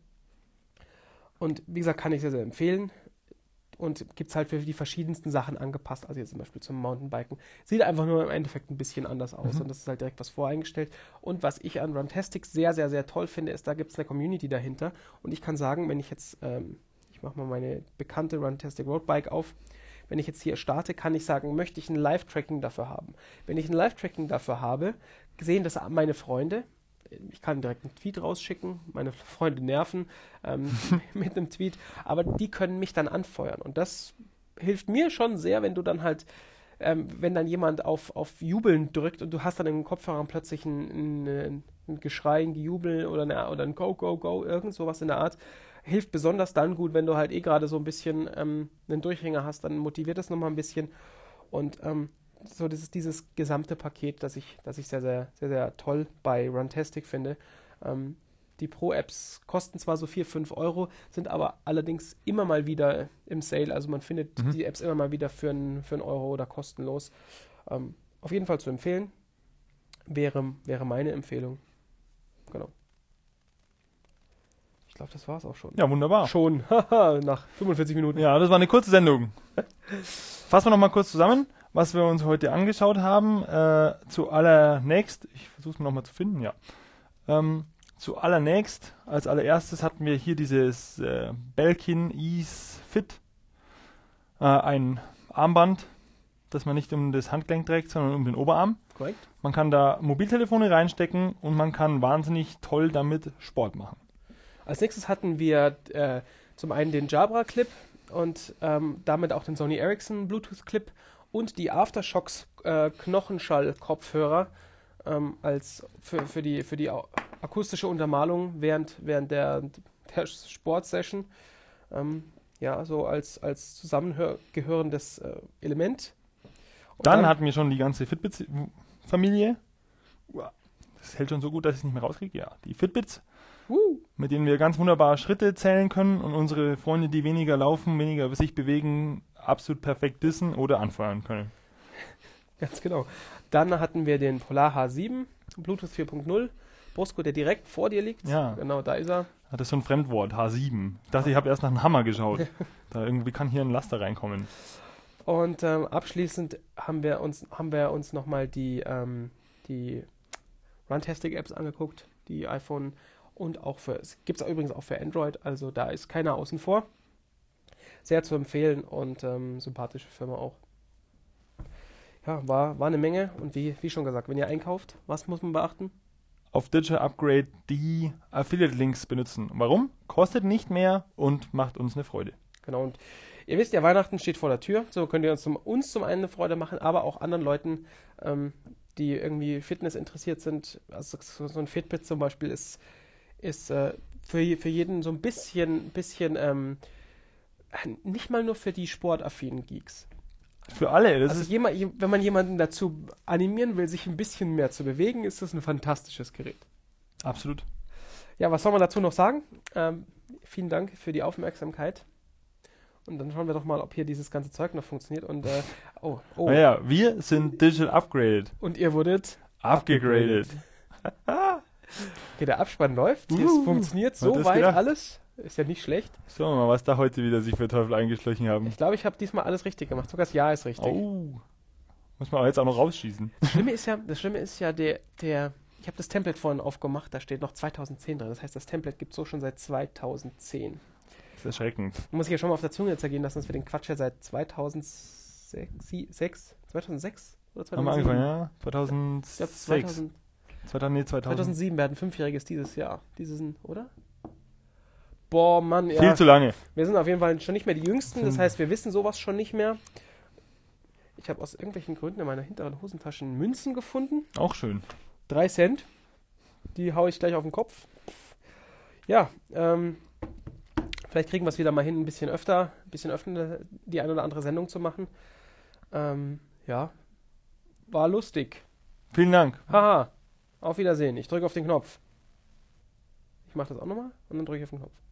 Und wie gesagt, kann ich sehr, sehr empfehlen. Und gibt es halt für die verschiedensten Sachen angepasst, also jetzt zum Beispiel zum Mountainbiken. Sieht einfach nur im Endeffekt ein bisschen anders aus und das ist halt direkt was voreingestellt. Und was ich an Runtastic sehr, sehr, sehr toll finde, ist, da gibt es eine Community dahinter. Und ich kann sagen, wenn ich jetzt, ich mache mal meine bekannte Runtastic Roadbike auf, wenn ich jetzt hier starte, kann ich sagen, möchte ich ein Live-Tracking dafür haben. Wenn ich ein Live-Tracking dafür habe, sehen das meine Freunde. Ich kann direkt einen Tweet rausschicken, meine Freunde nerven mit einem Tweet, aber die können mich dann anfeuern. Und das hilft mir schon sehr, wenn du dann halt, wenn dann jemand auf Jubeln drückt und du hast dann im Kopfhörer plötzlich ein Geschrei, ein Gejubel oder ein Go, Go, Go, irgend sowas in der Art. Hilft besonders dann gut, wenn du halt gerade so ein bisschen einen Durchhänger hast, dann motiviert das nochmal ein bisschen. Und so dieses gesamte Paket, das ich sehr, sehr, sehr, sehr toll bei Runtastic finde. Die Pro-Apps kosten zwar so 4, 5 Euro, sind aber allerdings immer mal wieder im Sale. Also man findet die Apps immer mal wieder für einen Euro oder kostenlos. Auf jeden Fall zu empfehlen. Wäre meine Empfehlung. Genau. Ich glaube, das war es auch schon. Ja, wunderbar. Schon. Nach 45 Minuten. Ja, das war eine kurze Sendung. Fassen wir noch mal kurz zusammen, was wir uns heute angeschaut haben. Zuallererst, ich versuche es nochmal zu finden, ja. Zuallererst, als allererstes hatten wir hier dieses Belkin Ease Fit. Ein Armband, das man nicht um das Handgelenk trägt, sondern um den Oberarm. Korrekt. Man kann da Mobiltelefone reinstecken und man kann wahnsinnig toll damit Sport machen. Als nächstes hatten wir zum einen den Jabra Clip und damit auch den Sony Ericsson Bluetooth Clip und die Aftershocks Knochenschall-Kopfhörer als für die akustische Untermalung während der Sportsession. Ja, so als zusammengehörendes Element. Und Dann hatten wir schon die ganze Fitbit-Familie. Das hält schon so gut, dass ich es nicht mehr rauskriege. Ja, die Fitbits, mit denen wir ganz wunderbar Schritte zählen können und unsere Freunde, die weniger laufen, weniger sich bewegen, absolut perfekt dissen oder anfeuern können. Ganz genau. Dann hatten wir den Polar H7, Bluetooth 4.0, Brustgurt, der direkt vor dir liegt. Ja. Genau, da ist er. Das ist so ein Fremdwort, H7. Ich dachte, ich habe erst nach einem Hammer geschaut. Da irgendwie kann hier ein Laster reinkommen. Und abschließend haben wir uns nochmal die Runtastic-Apps angeguckt, die iPhone und auch gibt es übrigens auch für Android, also da ist keiner außen vor. Sehr zu empfehlen und sympathische Firma auch. Ja, war eine Menge und wie schon gesagt, wenn ihr einkauft, was muss man beachten? Auf Digital Upgrade die Affiliate-Links benutzen. Warum? Kostet nicht mehr und macht uns eine Freude. Genau, und ihr wisst ja, Weihnachten steht vor der Tür, so könnt ihr uns zum einen eine Freude machen, aber auch anderen Leuten, die irgendwie Fitness interessiert sind. Also so ein Fitbit zum Beispiel ist für jeden so ein bisschen nicht mal nur für die sportaffinen Geeks. Für alle. Das Also wenn man jemanden dazu animieren will, sich ein bisschen mehr zu bewegen, ist das ein fantastisches Gerät. Absolut. Ja, was soll man dazu noch sagen? Vielen Dank für die Aufmerksamkeit. Und dann schauen wir doch mal, ob hier dieses ganze Zeug noch funktioniert. Und Naja, wir sind Digital Upgraded. Und ihr wurdet abgegradet. Okay, der Abspann läuft. Es funktioniert so weit alles. Ist ja nicht schlecht. Schauen wir mal, was da heute wieder sich für Teufel eingeschlichen haben. Ich glaube, ich habe diesmal alles richtig gemacht. Sogar das Jahr ist richtig. Oh. Muss man aber jetzt auch noch rausschießen. Das Schlimme ist ja, ich habe das Template vorhin aufgemacht, da steht noch 2010 drin. Das heißt, das Template gibt es so schon seit 2010. Das ist erschreckend. Muss ich ja schon mal auf der Zunge zergehen lassen, dass wir den Quatsch ja seit 2006 oder 2007? Haben wir angefangen, ja? 2006. 2007 werden 5-jähriges oder? Boah, Mann, ja. Viel zu lange. Wir sind auf jeden Fall schon nicht mehr die Jüngsten, das heißt, wir wissen sowas schon nicht mehr. Ich habe aus irgendwelchen Gründen in meiner hinteren Hosentasche Münzen gefunden. Auch schön. 3 Cent. Die haue ich gleich auf den Kopf. Ja, vielleicht kriegen wir es wieder mal hin, ein bisschen öfter die eine oder andere Sendung zu machen. Ja, war lustig. Vielen Dank. Haha, auf Wiedersehen. Ich drücke auf den Knopf. Ich mache das auch nochmal und dann drücke ich auf den Knopf.